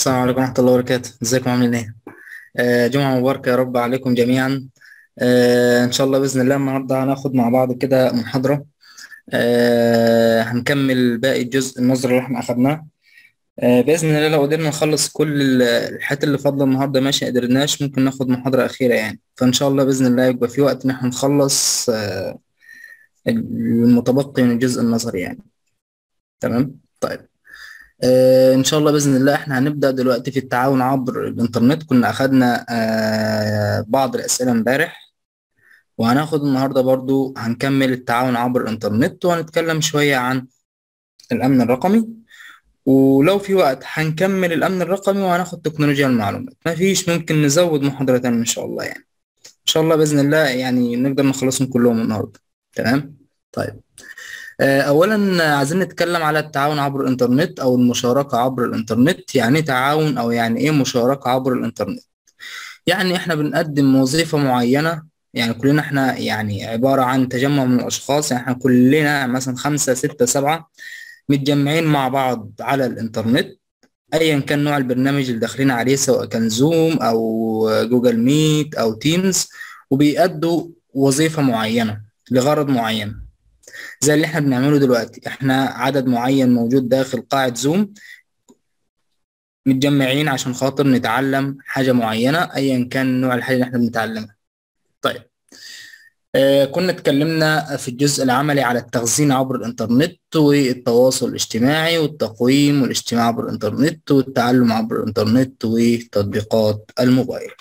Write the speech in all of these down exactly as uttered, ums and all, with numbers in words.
السلام عليكم ورحمة الله وبركاته، ازيكم عاملين ايه؟ آه جمعة مباركة يا رب عليكم جميعا. آه ان شاء الله بإذن الله النهاردة هناخد مع بعض كده محاضرة. آه هنكمل باقي الجزء النظري اللي احنا أخدناه. آه بإذن الله لو قدرنا نخلص كل ال- الحاجات اللي فاضلة النهاردة ماشي، قدرناش ممكن ناخد محاضرة أخيرة يعني، فإن شاء الله بإذن الله يبقى في وقت إن احنا نخلص آه المتبقي من الجزء النظري يعني. تمام؟ طيب. آه، إن شاء الله بإذن الله إحنا هنبدأ دلوقتي في التعاون عبر الإنترنت. كنا أخدنا آه، بعض الأسئلة امبارح، وهناخد النهاردة برضو هنكمل التعاون عبر الإنترنت، وهنتكلم شوية عن الأمن الرقمي، ولو في وقت هنكمل الأمن الرقمي وهناخد تكنولوجيا المعلومات. مفيش ممكن نزود محاضرة تانية إن شاء الله يعني. إن شاء الله بإذن الله يعني نقدر نخلصهم كلهم النهاردة. تمام؟ طيب. آه، أولا عايزين نتكلم على التعاون عبر الإنترنت أو المشاركة عبر الإنترنت. يعني إيه تعاون أو يعني إيه مشاركة عبر الإنترنت؟ يعني إحنا بنقدم وظيفة معينة، يعني كلنا إحنا يعني عبارة عن تجمع من الأشخاص، يعني إحنا كلنا مثلا خمسة ستة سبعة متجمعين مع بعض على الإنترنت، أيا كان نوع البرنامج اللي داخلين عليه، سواء كان زوم أو جوجل ميت أو تيمز، وبيأدوا وظيفة معينة لغرض معين. زي اللي احنا بنعمله دلوقتي، احنا عدد معين موجود داخل قاعة زوم متجمعين عشان خاطر نتعلم حاجة معينة، ايا كان نوع الحاجة اللي احنا بنتعلمها. طيب. آه كنا اتكلمنا في الجزء العملي على التخزين عبر الانترنت والتواصل الاجتماعي والتقويم والاجتماع عبر الانترنت والتعلم عبر الانترنت وتطبيقات الموبايل.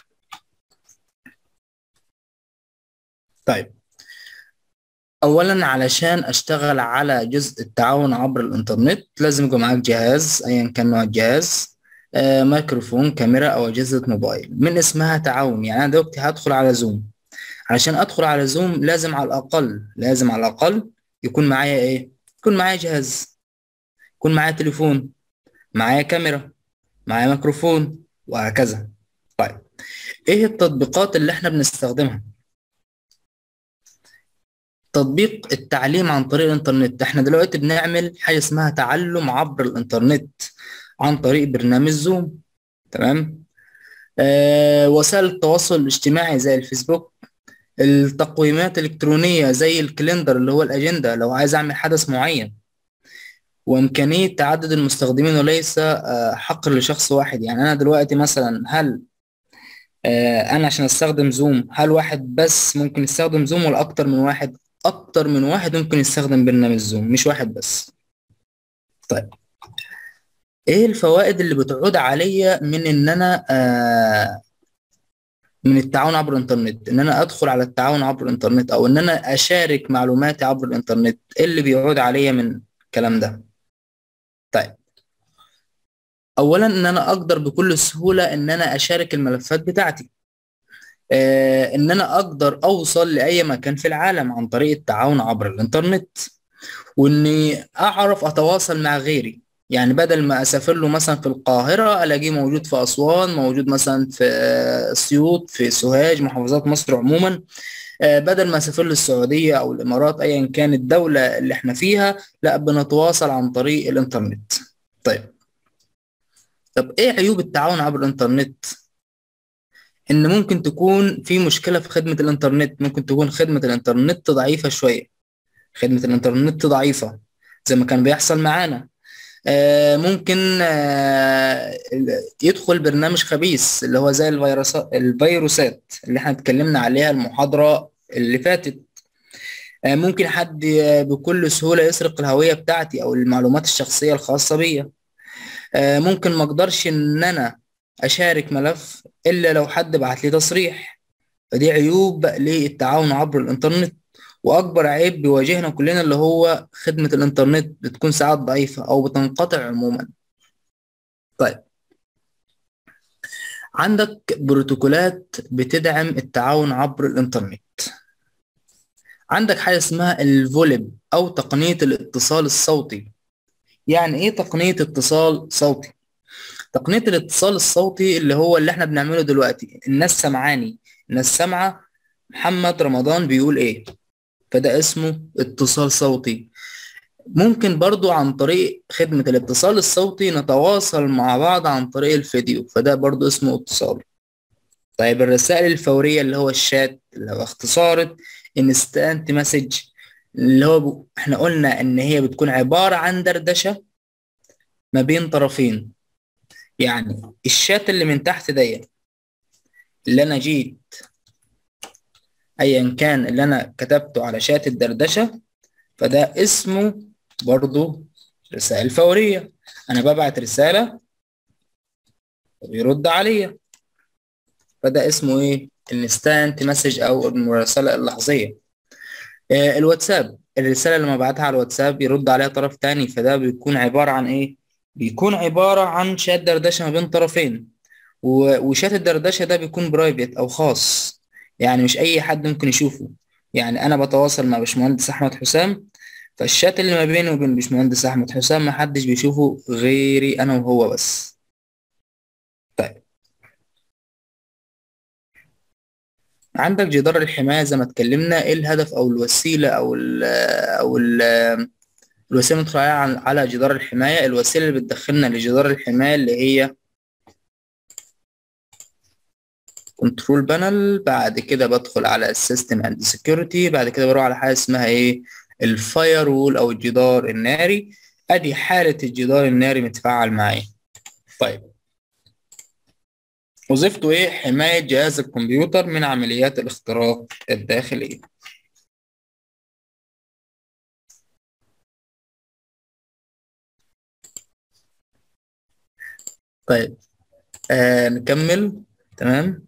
طيب. اولا علشان اشتغل على جزء التعاون عبر الانترنت لازم يكون معاك جهاز ايا كان نوع الجهاز، آه ميكروفون، كاميرا، او اجهزة موبايل. من اسمها تعاون، يعني انا دلوقتي هدخل على زوم. علشان ادخل على زوم لازم على الاقل لازم على الاقل يكون معايا ايه؟ يكون معايا جهاز، يكون معايا تليفون، معايا كاميرا، معايا ميكروفون، وهكذا. طيب. ايه التطبيقات اللي احنا بنستخدمها؟ تطبيق التعليم عن طريق الإنترنت. احنا دلوقتي بنعمل حاجة اسمها تعلم عبر الإنترنت عن طريق برنامج زوم. تمام. آه وسائل التواصل الاجتماعي زي الفيسبوك، التقويمات الإلكترونية زي الكالندر اللي هو الأجندة لو عايز أعمل حدث معين، وإمكانية تعدد المستخدمين وليس آه حقر لشخص واحد. يعني أنا دلوقتي مثلا هل آه أنا عشان أستخدم زوم، هل واحد بس ممكن يستخدم زوم ولا أكتر من واحد؟ أكتر من واحد ممكن يستخدم برنامج زوم، مش واحد بس. طيب. ايه الفوائد اللي بتعود عليا من ان انا آه من التعاون عبر الانترنت، ان انا ادخل على التعاون عبر الانترنت او ان انا اشارك معلوماتي عبر الانترنت؟ ايه اللي بيعود عليا من الكلام ده؟ طيب. اولا ان انا اقدر بكل سهولة ان انا اشارك الملفات بتاعتي، آه ان انا اقدر اوصل لاي مكان في العالم عن طريق التعاون عبر الانترنت، واني اعرف اتواصل مع غيري. يعني بدل ما اسافر له مثلا في القاهرة الاقيه موجود في اسوان، موجود مثلا في آه، اسيوط، في سوهاج، محافظات مصر عموما. آه، بدل ما اسافر له السعودية او الامارات ايا كان الدولة اللي احنا فيها، لا بنتواصل عن طريق الانترنت. طيب. طب ايه عيوب التعاون عبر الانترنت؟ ان ممكن تكون في مشكلة في خدمة الانترنت، ممكن تكون خدمة الانترنت ضعيفة شوية. خدمة الانترنت ضعيفة زي ما كان بيحصل معانا. آه، ممكن آه، يدخل برنامج خبيث اللي هو زي الفيروسات الفيروسات اللي احنا اتكلمنا عليها المحاضرة اللي فاتت. آه، ممكن حد آه، بكل سهولة يسرق الهوية بتاعتي او المعلومات الشخصية الخاصة بيا. آه، ممكن ما اقدرش ان انا اشارك ملف الا لو حد بعت لي تصريح. فدي عيوب للتعاون عبر الانترنت. واكبر عيب بيواجهنا كلنا اللي هو خدمة الانترنت بتكون ساعات ضعيفة او بتنقطع عموما. طيب. عندك بروتوكولات بتدعم التعاون عبر الإنترنت. عندك حاجة اسمها الفوليب أو تقنية الاتصال الصوتي. يعني إيه تقنية اتصال صوتي؟ تقنية الاتصال الصوتي اللي هو اللي احنا بنعمله دلوقتي. الناس سمعاني، الناس سامعة محمد رمضان بيقول إيه، فده اسمه اتصال صوتي. ممكن برضو عن طريق خدمة الاتصال الصوتي نتواصل مع بعض عن طريق الفيديو، فده برضو اسمه اتصال. طيب الرسائل الفورية اللي هو الشات، اللي هو اختصارة انستانت مسج، اللي هو ب... احنا قلنا ان هي بتكون عبارة عن دردشة ما بين طرفين. يعني الشات اللي من تحت دي اللي انا جيت ايا كان اللي انا كتبته على شات الدردشة، فده اسمه برضو رسائل فورية. انا ببعت رسالة وبيرد عليا، فده اسمه ايه؟ الانستانت مسج او المراسلة اللحظية. آه الواتساب، الرسالة اللي ببعتها على الواتساب يرد عليها طرف تاني، فده بيكون عبارة عن ايه؟ بيكون عبارة عن شات دردشة ما بين طرفين. و- وشات الدردشة ده بيكون برايفت او خاص، يعني مش اي حد ممكن يشوفه. يعني انا بتواصل مع باشمهندس احمد حسام، فالشات اللي ما بيني وبين باشمهندس احمد حسام محدش بيشوفه غيري انا وهو بس. طيب عندك جدار الحماية زي ما اتكلمنا، ايه الهدف او الوسيلة او ال او ال الوسيلة اللي ندخل عليها على على جدار الحماية؟ الوسيلة اللي بتدخلنا لجدار الحماية اللي هي كنترول بانل، بعد كده بدخل على السيستم اند سكيورتي، بعد كده بروح على حاجة اسمها ايه؟ الفاير وول او الجدار الناري. ادي حالة الجدار الناري متفاعل معايا. طيب وظيفته ايه؟ حماية جهاز الكمبيوتر من عمليات الاختراق الداخلية. طيب آه نكمل. تمام.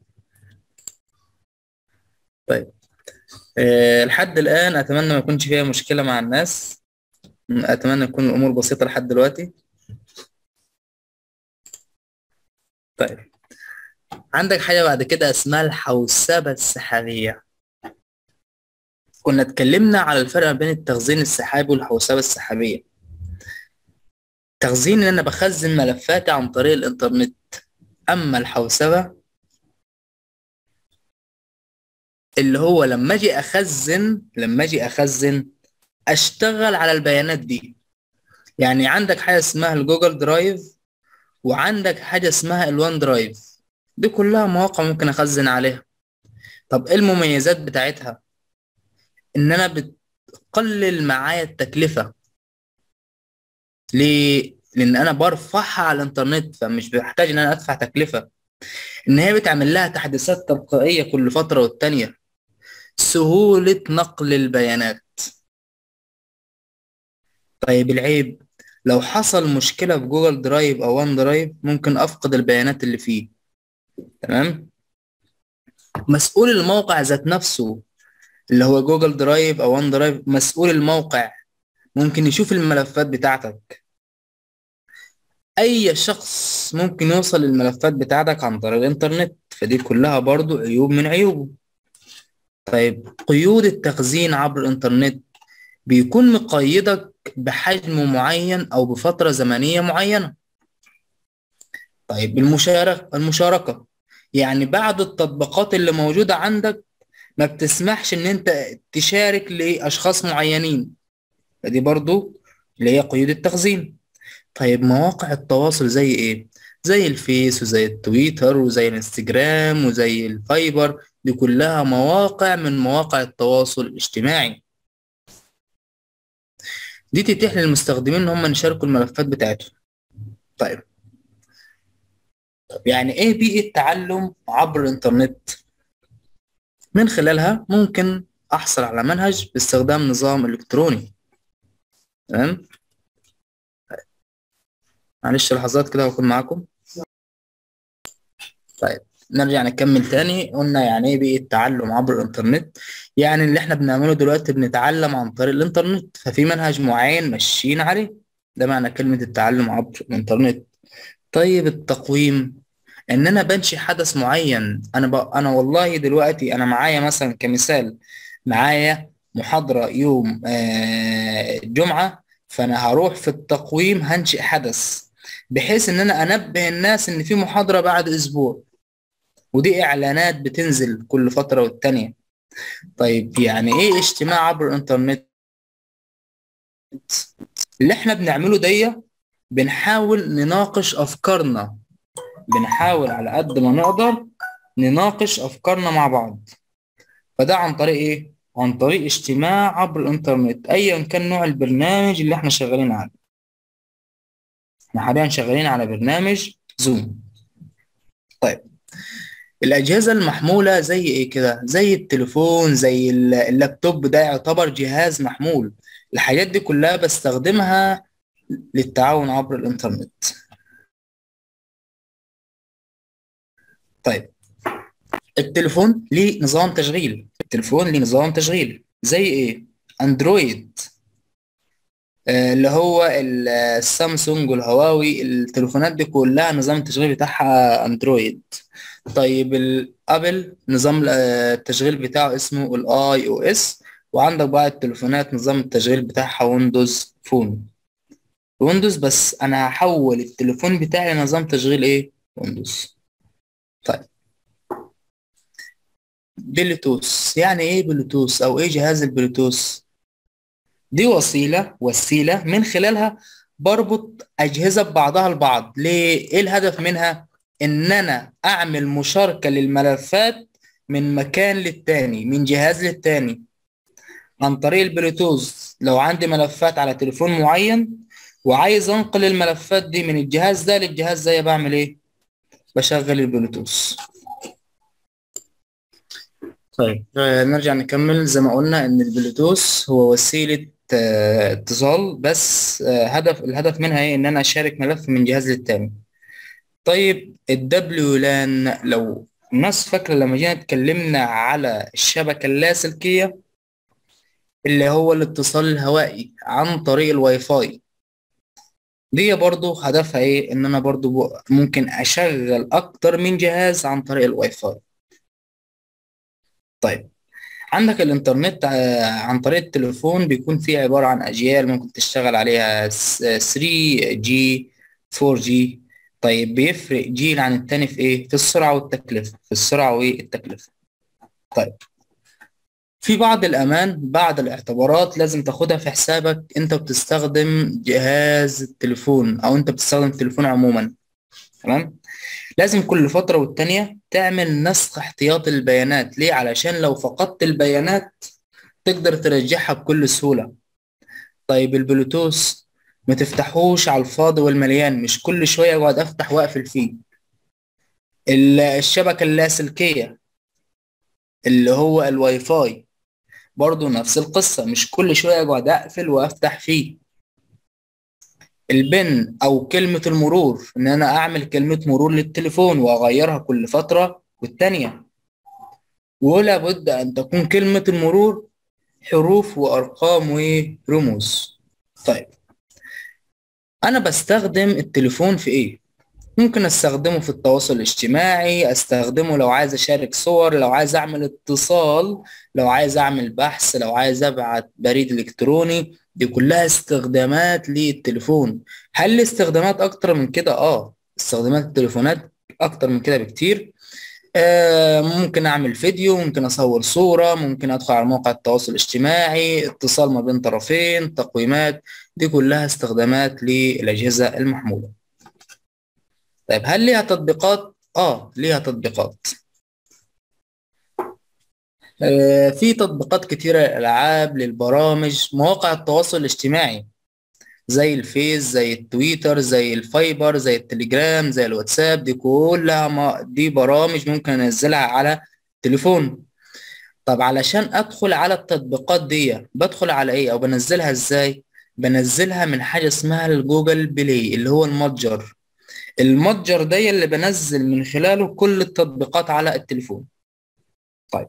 طيب آه لحد الآن أتمنى ما يكونش فيها مشكلة مع الناس، أتمنى تكون الأمور بسيطة لحد دلوقتي. طيب عندك حاجة بعد كده اسمها الحوسبة السحابية. كنا اتكلمنا على الفرق بين التخزين السحابي والحوسبة السحابية. تخزين ان انا بخزن ملفاتي عن طريق الانترنت، اما الحوسبة اللي هو لما اجي اخزن لما اجي اخزن اشتغل على البيانات دي. يعني عندك حاجة اسمها الجوجل درايف، وعندك حاجة اسمها الوان درايف، دي كلها مواقع ممكن اخزن عليها. طب ايه المميزات بتاعتها؟ ان انا بتقلل معايا التكلفة. ليه؟ لان انا برفعها على الانترنت، فمش بحتاج ان انا ادفع تكلفة. ان هي بتعمل لها تحديثات تلقائية كل فترة والتانية. سهولة نقل البيانات. طيب العيب، لو حصل مشكلة في جوجل درايف او وان درايف ممكن افقد البيانات اللي فيه. تمام. مسؤول الموقع ذات نفسه اللي هو جوجل درايف او وان درايف، مسؤول الموقع ممكن يشوف الملفات بتاعتك. اي شخص ممكن يوصل للملفات بتاعتك عن طريق الانترنت، فدي كلها برضو عيوب من عيوبه. طيب قيود التخزين عبر الانترنت، بيكون مقيدك بحجم معين او بفترة زمنية معينة. طيب المشاركة المشاركة يعني بعض التطبيقات اللي موجودة عندك ما بتسمحش ان انت تشارك لاشخاص معينين، فدي برضو اللي هي قيود التخزين. طيب مواقع التواصل زي ايه؟ زي الفيس وزي التويتر وزي الانستجرام وزي الفايبر، دي كلها مواقع من مواقع التواصل الاجتماعي. دي تتيح للمستخدمين ان هم يشاركوا الملفات بتاعتهم. طيب طب يعني ايه بيئة تعلم عبر الانترنت؟ من خلالها ممكن احصل على منهج باستخدام نظام الكتروني. تمام. معلش لحظات كده واكون معاكم. طيب نرجع نكمل تاني. قلنا يعني ايه بيئة تعلم عبر الانترنت؟ يعني اللي احنا بنعمله دلوقتي بنتعلم عن طريق الانترنت، ففي منهج معين ماشيين عليه. ده معنى كلمة التعلم عبر الانترنت. طيب التقويم، ان انا بنشئ حدث معين. انا ب... انا والله دلوقتي انا معايا مثلا كمثال، معايا محاضرة يوم آه، جمعة، فانا هروح في التقويم هنشئ حدث بحيث ان انا انبه الناس ان في محاضرة بعد اسبوع، ودي اعلانات بتنزل كل فترة والتانية. طيب يعني ايه اجتماع عبر الانترنت؟ اللي احنا بنعمله دي بنحاول نناقش افكارنا، بنحاول على قد ما نقدر نناقش افكارنا مع بعض. فده عن طريق ايه؟ عن طريق اجتماع عبر الانترنت ايا كان نوع البرنامج اللي احنا شغالين عليه. احنا حاليا شغالين على برنامج زوم. طيب الأجهزة المحمولة زي إيه كده؟ زي التليفون، زي ال- اللابتوب، ده يعتبر جهاز محمول. الحاجات دي كلها بستخدمها للتعاون عبر الإنترنت. طيب التليفون ليه نظام تشغيل، التليفون ليه نظام تشغيل زي إيه؟ أندرويد، آه، اللي هو ال- السامسونج والهواوي، التليفونات دي كلها نظام التشغيل بتاعها أندرويد. طيب الابل نظام آه، التشغيل بتاعه اسمه الاي او اس. وعندك بقى التليفونات نظام التشغيل بتاعها ويندوز فون، ويندوز. بس انا هحول التليفون بتاعي لنظام تشغيل ايه؟ ويندوز. طيب بلوتوث، يعني ايه بلوتوث او ايه جهاز البلوتوث؟ دي وسيلة وسيلة من خلالها بربط أجهزة ببعضها البعض. ليه؟ إيه الهدف منها؟ إن أنا أعمل مشاركة للملفات من مكان للتاني، من جهاز للتاني، عن طريق البلوتوث. لو عندي ملفات على تليفون معين وعايز أنقل الملفات دي من الجهاز ده للجهاز ده، بعمل إيه؟ بشغل البلوتوث. طيب آه، نرجع نكمل. زي ما قلنا إن البلوتوث هو وسيلة آه، اتصال، بس آه، هدف الهدف منها إيه؟ إن أنا أشارك ملف من جهاز للتاني. طيب الدبليو لان، لو الناس فاكرة لما جينا اتكلمنا على الشبكة اللاسلكية اللي هو الاتصال الهوائي عن طريق الواي فاي، دي برضو هدفها إيه؟ إن أنا برضو ممكن أشغل أكتر من جهاز عن طريق الواي فاي. طيب عندك الانترنت آه، عن طريق التليفون بيكون فيه عبارة عن أجيال ممكن تشتغل عليها ثري جي فور جي. طيب بيفرق جيل عن التاني في ايه؟ في السرعة والتكلفة، في السرعة والتكلفة. طيب في بعض الأمان، بعض الاعتبارات لازم تاخدها في حسابك انت بتستخدم جهاز التليفون او انت بتستخدم التليفون عموما. تمام؟ لازم كل فترة والتانية تعمل نسخ احتياطي للبيانات. ليه؟ علشان لو فقدت البيانات تقدر ترجعها بكل سهولة. طيب البلوتوث ما تفتحوش على الفاضي والمليان، مش كل شوية اقعد افتح واقفل فيه. ال- الشبكة اللاسلكية اللي هو الواي فاي برضه نفس القصة، مش كل شوية اقعد اقفل وافتح فيه. البن او كلمة المرور، ان انا اعمل كلمة مرور للتليفون واغيرها كل فترة والتانية. ولا بد ان تكون كلمة المرور حروف وارقام ورموز. طيب انا بستخدم التليفون في ايه؟ ممكن استخدمه في التواصل الاجتماعي، استخدمه لو عايز اشارك صور، لو عايز اعمل اتصال، لو عايز اعمل بحث، لو عايز ابعت بريد الكتروني. دي كلها استخدامات للتليفون. هل لي استخدامات اكتر من كده؟ اه استخدامات التليفونات اكتر من كده بكتير. آه ممكن اعمل فيديو، ممكن اصور صورة، ممكن ادخل على موقع التواصل الاجتماعي، اتصال ما بين طرفين، تقويمات. دي كلها استخدامات للاجهزة المحمولة. طيب هل ليها تطبيقات؟ اه ليها تطبيقات. آه في تطبيقات كتيرة للألعاب، للبرامج، مواقع التواصل الاجتماعي زي الفيس، زي التويتر، زي الفايبر، زي التليجرام، زي الواتساب. دي كلها ما دي برامج ممكن انزلها على التليفون. طب علشان ادخل على التطبيقات دي بدخل على ايه او بنزلها ازاي؟ بنزلها من حاجة اسمها الجوجل بلاي، اللي هو المتجر. المتجر ده اللي بنزل من خلاله كل التطبيقات على التليفون. طيب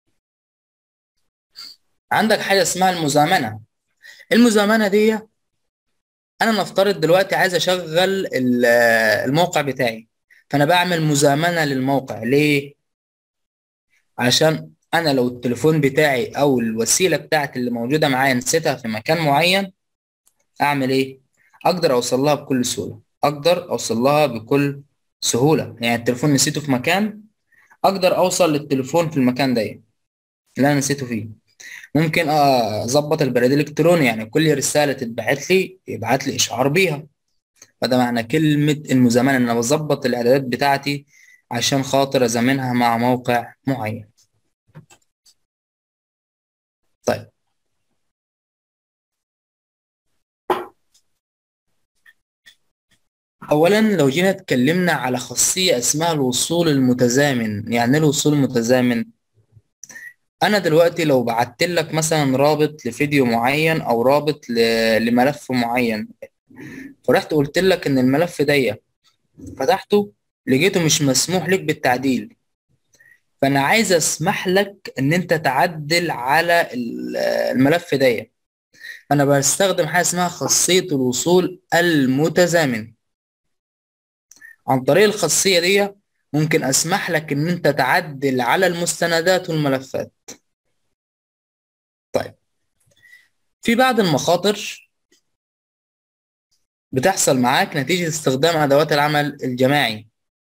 عندك حاجة اسمها المزامنة. المزامنة دي أنا نفترض دلوقتي عايز أشغل ال- الموقع بتاعي، فأنا بعمل مزامنة للموقع. ليه؟ عشان أنا لو التليفون بتاعي أو الوسيلة بتاعتي اللي موجودة معايا نسيتها في مكان معين، أعمل إيه؟ أقدر أوصل لها بكل سهولة، أقدر أوصل لها بكل سهولة. يعني التليفون نسيته في مكان، أقدر أوصل للتليفون في المكان ده اللي أنا نسيته فيه. ممكن آه، اظبط البريد الالكتروني، يعني كل رساله تتبعت لي يبعت لي اشعار بيها. فده معنى كلمه المزامنه، ان انا بظبط الاعدادات بتاعتي عشان خاطر ازامنها مع موقع معين. طيب، اولا لو جينا اتكلمنا على خاصيه اسمها الوصول المتزامن. يعني ايه الوصول المتزامن؟ انا دلوقتي لو بعت لك مثلا رابط لفيديو معين او رابط ل- لملف معين، فرحت قلت لك ان الملف ده فتحته لقيته مش مسموح لك بالتعديل، فانا عايز اسمح لك ان انت تعدل على ال- الملف ده. انا بستخدم حاجه اسمها خاصيه الوصول المتزامن. عن طريق الخاصيه دي ممكن اسمح لك ان انت تعدل على المستندات والملفات. طيب، في بعض المخاطر بتحصل معاك نتيجة استخدام أدوات العمل الجماعي،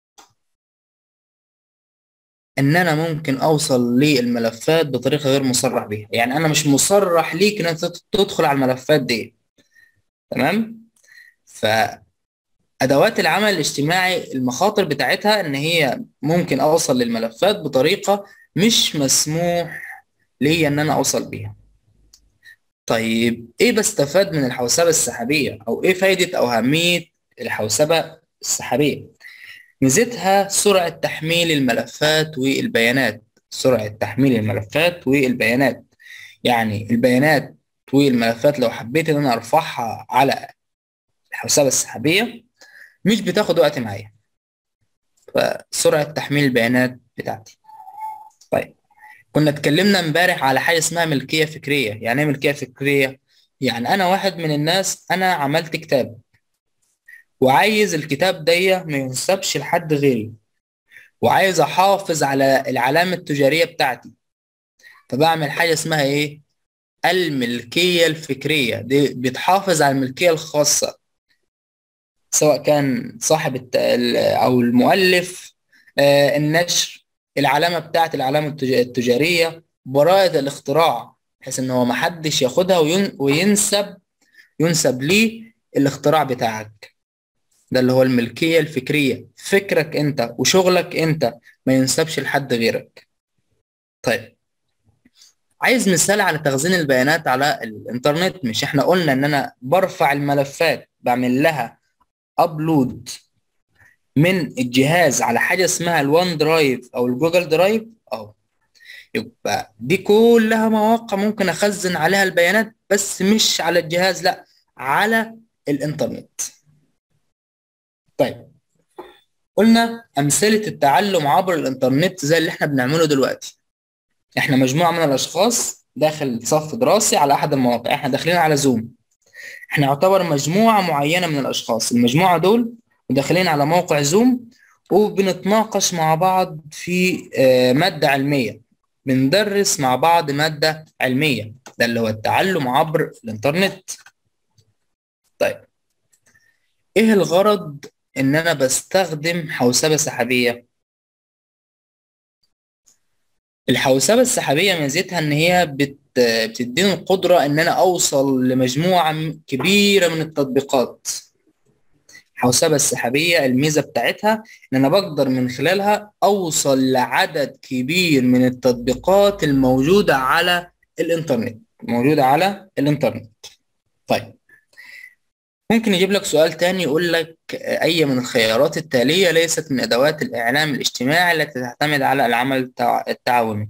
إن أنا ممكن أوصل للملفات بطريقة غير مصرح بيها. يعني أنا مش مصرح ليك إن أنت تدخل على الملفات دي. تمام؟ فأدوات العمل الاجتماعي المخاطر بتاعتها إن هي ممكن أوصل للملفات بطريقة مش مسموح لي إن أنا أوصل بيها. طيب، إيه بستفاد من الحوسبة السحابية؟ أو إيه فايدة أو أهمية الحوسبة السحابية؟ ميزتها سرعة تحميل الملفات والبيانات. سرعة تحميل الملفات والبيانات، يعني البيانات والملفات لو حبيت ان انا ارفعها على الحوسبة السحابية مش بتاخد وقت معايا. فسرعة تحميل البيانات بتاعتي. طيب، كنا اتكلمنا امبارح على حاجة اسمها ملكية فكرية. يعني ايه ملكية فكرية؟ يعني انا واحد من الناس، انا عملت كتاب وعايز الكتاب ده ما ينسبش لحد غيري، وعايز احافظ على العلامة التجارية بتاعتي. فبعمل حاجة اسمها ايه؟ الملكية الفكرية. دي بتحافظ على الملكية الخاصة، سواء كان صاحب الت... ال- او المؤلف، آه النشر، العلامة بتاعت العلامة التج- التجارية، براءة الاختراع، بحيث ان هو محدش ياخدها وين... وينسب ينسب ليه الاختراع بتاعك. ده اللي هو الملكية الفكرية، فكرك انت وشغلك انت ما ينسبش لحد غيرك. طيب، عايز مثال على تخزين البيانات على الانترنت. مش احنا قلنا ان انا برفع الملفات، بعمل لها ابلود من الجهاز على حاجة اسمها الوان درايف او الجوجل درايف؟ اه. يبقى دي كلها مواقع ممكن اخزن عليها البيانات، بس مش على الجهاز، لا، على الانترنت. طيب، قلنا امثلة التعلم عبر الانترنت زي اللي احنا بنعمله دلوقتي. احنا مجموعة من الاشخاص داخل صف دراسي على احد المواقع، احنا داخلين على زوم. احنا يعتبر مجموعة معينة من الأشخاص، المجموعة دول وداخلين على موقع زوم، وبنتناقش مع بعض في آه، مادة علمية. بندرس مع بعض مادة علمية. ده اللي هو التعلم عبر الإنترنت. طيب، إيه الغرض إن أنا بستخدم حوسبة سحابية؟ الحوسبة السحابية ميزتها إن هي بت بتديني القدرة إن أنا أوصل لمجموعة كبيرة من التطبيقات. الحوسبة السحابية الميزة بتاعتها إن أنا بقدر من خلالها أوصل لعدد كبير من التطبيقات الموجودة على الإنترنت. موجودة على الإنترنت. طيب، ممكن يجيب لك سؤال تاني يقول لك أي من الخيارات التالية ليست من أدوات الإعلام الاجتماعي التي تعتمد على العمل التع- التعاوني؟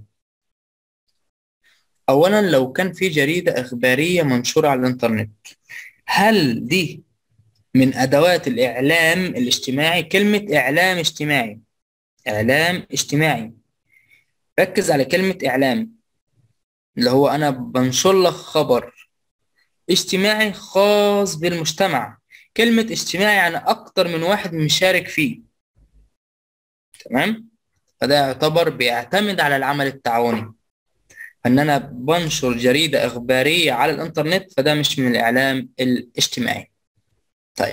أولا، لو كان في جريدة إخبارية منشورة على الإنترنت، هل دي من أدوات الإعلام الاجتماعي؟ كلمة إعلام اجتماعي، إعلام اجتماعي، ركز على كلمة إعلام، اللي هو أنا بنشر لك خبر اجتماعي خاص بالمجتمع. كلمة اجتماعي يعني أكتر من واحد مشارك فيه. تمام؟ فده يعتبر بيعتمد على العمل التعاوني. إن أنا بنشر جريدة إخبارية على الإنترنت، فده مش من الإعلام الاجتماعي. طيب،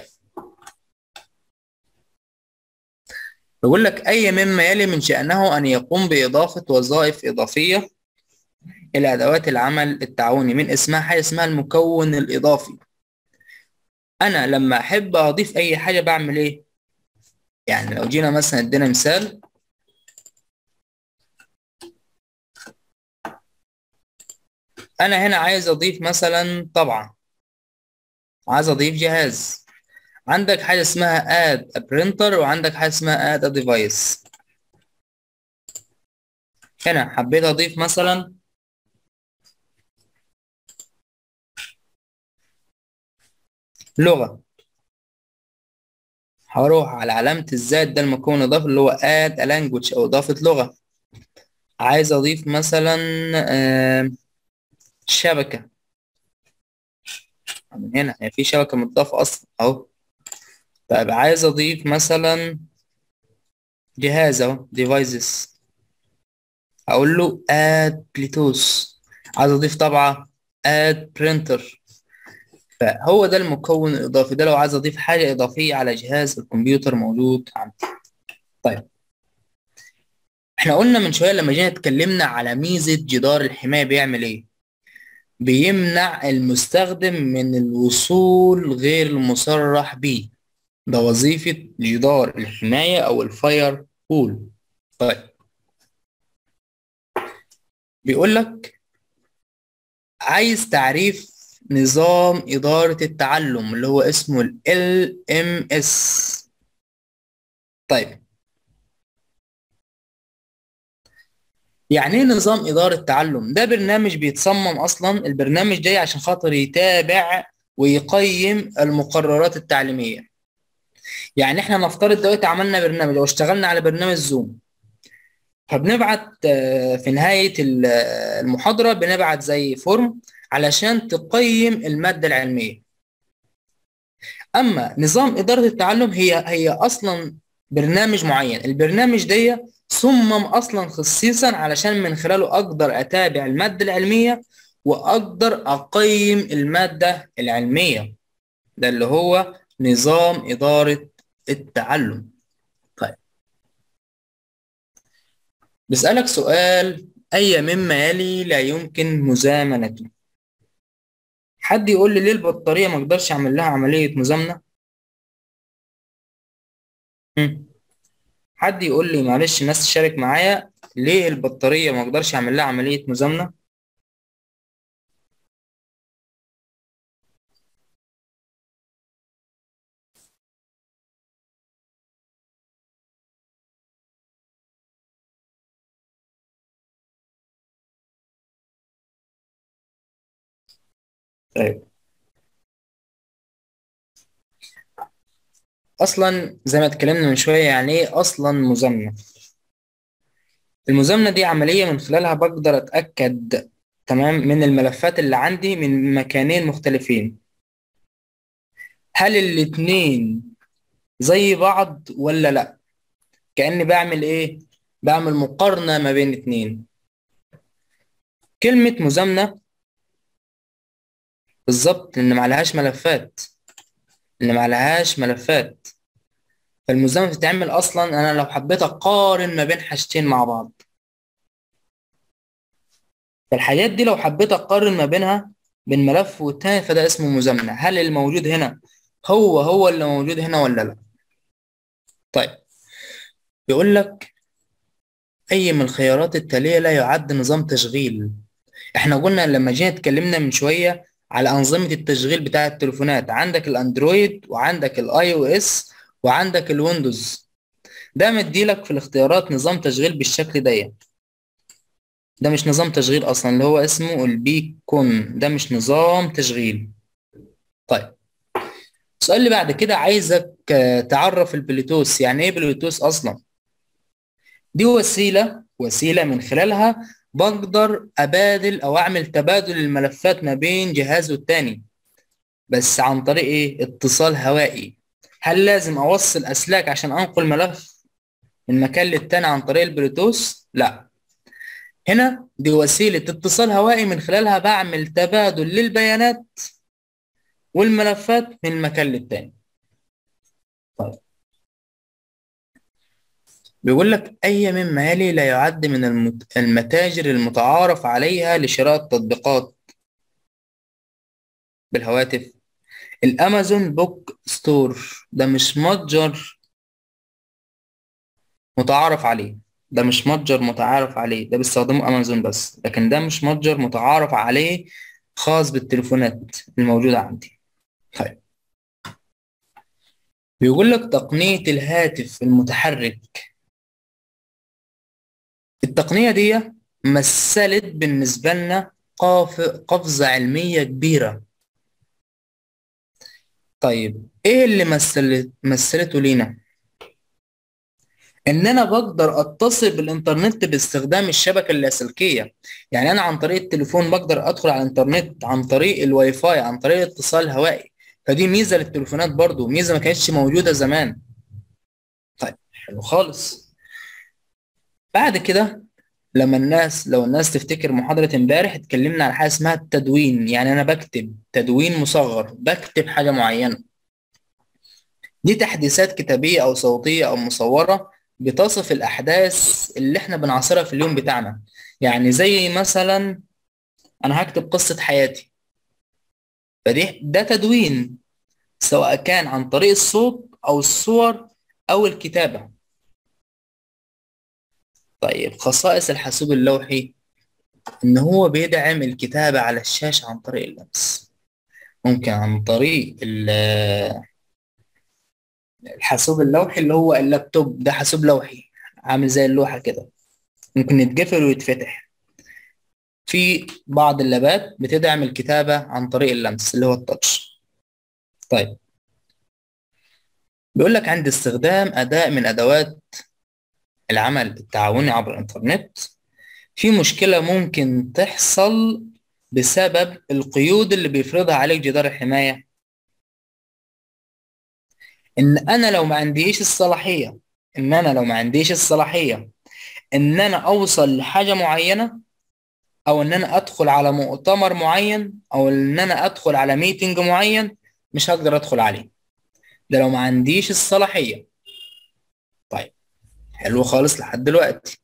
بيقول لك أي مما يلي من شأنه أن يقوم بإضافة وظائف إضافية الادوات العمل التعاوني، من اسمها حاجه اسمها المكون الاضافي. انا لما احب اضيف اي حاجه بعمل ايه؟ يعني لو جينا مثلا ادينا مثال، انا هنا عايز اضيف مثلا طبعا، عايز اضيف جهاز. عندك حاجه اسمها add a printer، وعندك حاجه اسمها add a device. هنا حبيت اضيف مثلا لغه، هروح على علامه الزائد، ده المكون الاضافي اللي هو add a language او اضافه لغه. عايز اضيف مثلا آه، شبكه، من هنا يعني في شبكه مضافه اصلا اهو. طيب عايز اضيف مثلا جهاز اهو devices، اقول له add bluetooth. عايز اضيف طبعة add printer. فهو ده المكون الاضافي، ده لو عايز اضيف حاجة اضافية على جهاز الكمبيوتر موجود عندي. طيب احنا قلنا من شوية لما جينا اتكلمنا على ميزة جدار الحماية بيعمل ايه؟ بيمنع المستخدم من الوصول غير المصرح به. ده وظيفة جدار الحماية او الفاير وول. طيب بيقول لك عايز تعريف نظام إدارة التعلم اللي هو اسمه ال إل إم إس. طيب يعني ايه نظام إدارة التعلم؟ ده برنامج بيتصمم أصلا، البرنامج ده عشان خاطر يتابع ويقيم المقررات التعليمية. يعني احنا نفترض دلوقتي عملنا برنامج او اشتغلنا على برنامج زوم، فبنبعت آه، في نهاية ال- آه، المحاضرة بنبعت زي فورم علشان تقيم المادة العلمية. اما نظام اداره التعلم هي هي اصلا برنامج معين، البرنامج ده صمم اصلا خصيصا علشان من خلاله اقدر اتابع الماده العلميه واقدر اقيم الماده العلميه. ده اللي هو نظام اداره التعلم. طيب بسألك سؤال، اي مما يلي لا يمكن مزامنته؟ حد يقول لي ليه البطاريه ما اقدرش اعمل لها عمليه مزامنه؟ هم. حد يقول لي معلش، الناس تشارك معايا، ليه البطارية ما اقدرش اعمل لها عملية مزامنة؟ طيب اصلا زي ما اتكلمنا من شوية، يعني ايه اصلا مزامنة؟ المزامنة دي عملية من خلالها بقدر اتأكد تمام من الملفات اللي عندي من مكانين مختلفين، هل الاتنين زي بعض ولا لا. كأني بعمل ايه؟ بعمل مقارنة ما بين اتنين. كلمة مزامنة بالظبط ان معلهاش ملفات، ان معلهاش ملفات. فالمزامنة بتتعمل أصلا أنا لو حبيت أقارن ما بين حاجتين مع بعض. فالحاجات دي لو حبيت أقارن ما بينها بين ملف والتاني فده اسمه مزامنة. هل الموجود هنا هو هو اللي موجود هنا ولا لأ؟ طيب بيقول لك أي من الخيارات التالية لا يعد نظام تشغيل. إحنا قلنا لما جينا اتكلمنا من شوية على أنظمة التشغيل بتاع التليفونات، عندك الأندرويد وعندك الآي أو إس وعندك الويندوز. ده مديلك في الاختيارات نظام تشغيل بالشكل ده. ده مش نظام تشغيل اصلا، اللي هو اسمه البيكون، ده مش نظام تشغيل. طيب السؤال اللي بعد كده عايزك آه، تعرف البلوتوث. يعني ايه بلوتوث اصلا؟ دي وسيلة وسيلة من خلالها بقدر ابادل او اعمل تبادل الملفات ما بين جهاز والتاني، بس عن طريق ايه؟ اتصال هوائي. هل لازم اوصل اسلاك عشان انقل ملف من مكان للتاني عن طريق البلوتوث؟ لا، هنا دي وسيلة اتصال هوائي من خلالها بعمل تبادل للبيانات والملفات من مكان للتاني. طيب بيقول لك أي مما يلي لا يعد من المت- المتاجر المتعارف عليها لشراء التطبيقات بالهواتف. الأمازون بوك ستور ده مش متجر متعارف عليه، ده مش متجر متعارف عليه، ده بيستخدمه أمازون بس، لكن ده مش متجر متعارف عليه خاص بالتليفونات الموجودة عندي. طيب، بيقول لك تقنية الهاتف المتحرك. التقنية دي مثلت بالنسبة لنا قاف- قفزة علمية كبيرة. طيب ايه اللي مثلت مثلته لينا؟ ان انا بقدر اتصل بالانترنت باستخدام الشبكة اللاسلكية. يعني انا عن طريق التليفون بقدر ادخل على الانترنت عن طريق الواي فاي، عن طريق الاتصال الهوائي. فدي ميزة للتليفونات، برضو ميزة ما كانتش موجودة زمان. طيب حلو خالص. بعد كده لما الناس لو الناس تفتكر محاضرة امبارح اتكلمنا على حاجة اسمها التدوين. يعني انا بكتب تدوين مصغر، بكتب حاجة معينة. دي تحديثات كتابية او صوتية او مصورة بتصف الاحداث اللي احنا بنعاصرها في اليوم بتاعنا. يعني زي مثلا انا هكتب قصة حياتي، فدي ده تدوين، سواء كان عن طريق الصوت او الصور او الكتابة. طيب خصائص الحاسوب اللوحي، ان هو بيدعم الكتابة على الشاشة عن طريق اللمس. ممكن عن طريق ال- الحاسوب اللوحي اللي هو اللابتوب، ده حاسوب لوحي عامل زي اللوحة كده، ممكن يتقفل ويتفتح. في بعض اللابات بتدعم الكتابة عن طريق اللمس اللي هو التاتش. طيب، بيقول لك عند استخدام أداة من أدوات العمل التعاوني عبر الإنترنت، في مشكلة ممكن تحصل بسبب القيود اللي بيفرضها عليك جدار الحماية. إن أنا لو ما عنديش الصلاحية إن أنا لو ما عنديش الصلاحية إن أنا أوصل لحاجة معينة، او ان انا ادخل على مؤتمر معين، او ان انا ادخل على ميتنج معين، مش هقدر ادخل عليه، ده لو ما عنديش الصلاحية. طيب حلو خالص لحد دلوقتي.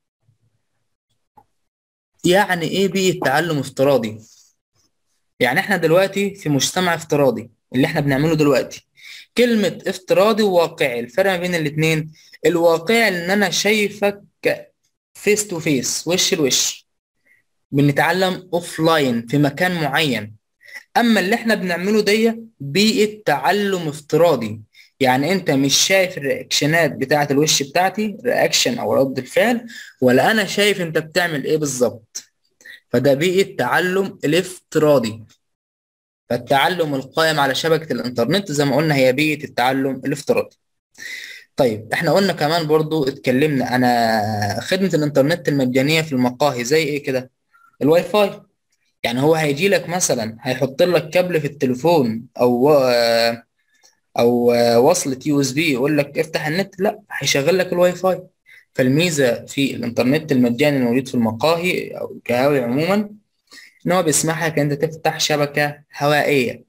يعني ايه بيئة تعلم افتراضي؟ يعني احنا دلوقتي في مجتمع افتراضي، اللي احنا بنعمله دلوقتي. كلمة افتراضي وواقعي، الفرق ما بين الاتنين: الواقعي ان انا شايفك فيس تو فيس، وش لوش، بنتعلم اوف لاين في مكان معين. اما اللي احنا بنعمله دي بيئة تعلم افتراضي، يعني انت مش شايف الرياكشنات بتاعة الوش بتاعتي، رياكشن او رد الفعل، ولا انا شايف انت بتعمل ايه بالظبط. فده بيئة تعلم الافتراضي. فالتعلم القائم على شبكة الانترنت زي ما قلنا هي بيئة التعلم الافتراضي. طيب احنا قلنا كمان برضو اتكلمنا انا خدمة الانترنت المجانية في المقاهي زي ايه كده؟ الواي فاي. يعني هو هيجي لك مثلا هيحط لك كابل في التليفون او او وصلة يو اس بي يقول لك افتح النت؟ لا، هيشغل لك الواي فاي. فالميزة في الانترنت المجاني الموجود في المقاهي او القهاوي عموما ان هو بيسمح لك انت تفتح شبكة هوائية،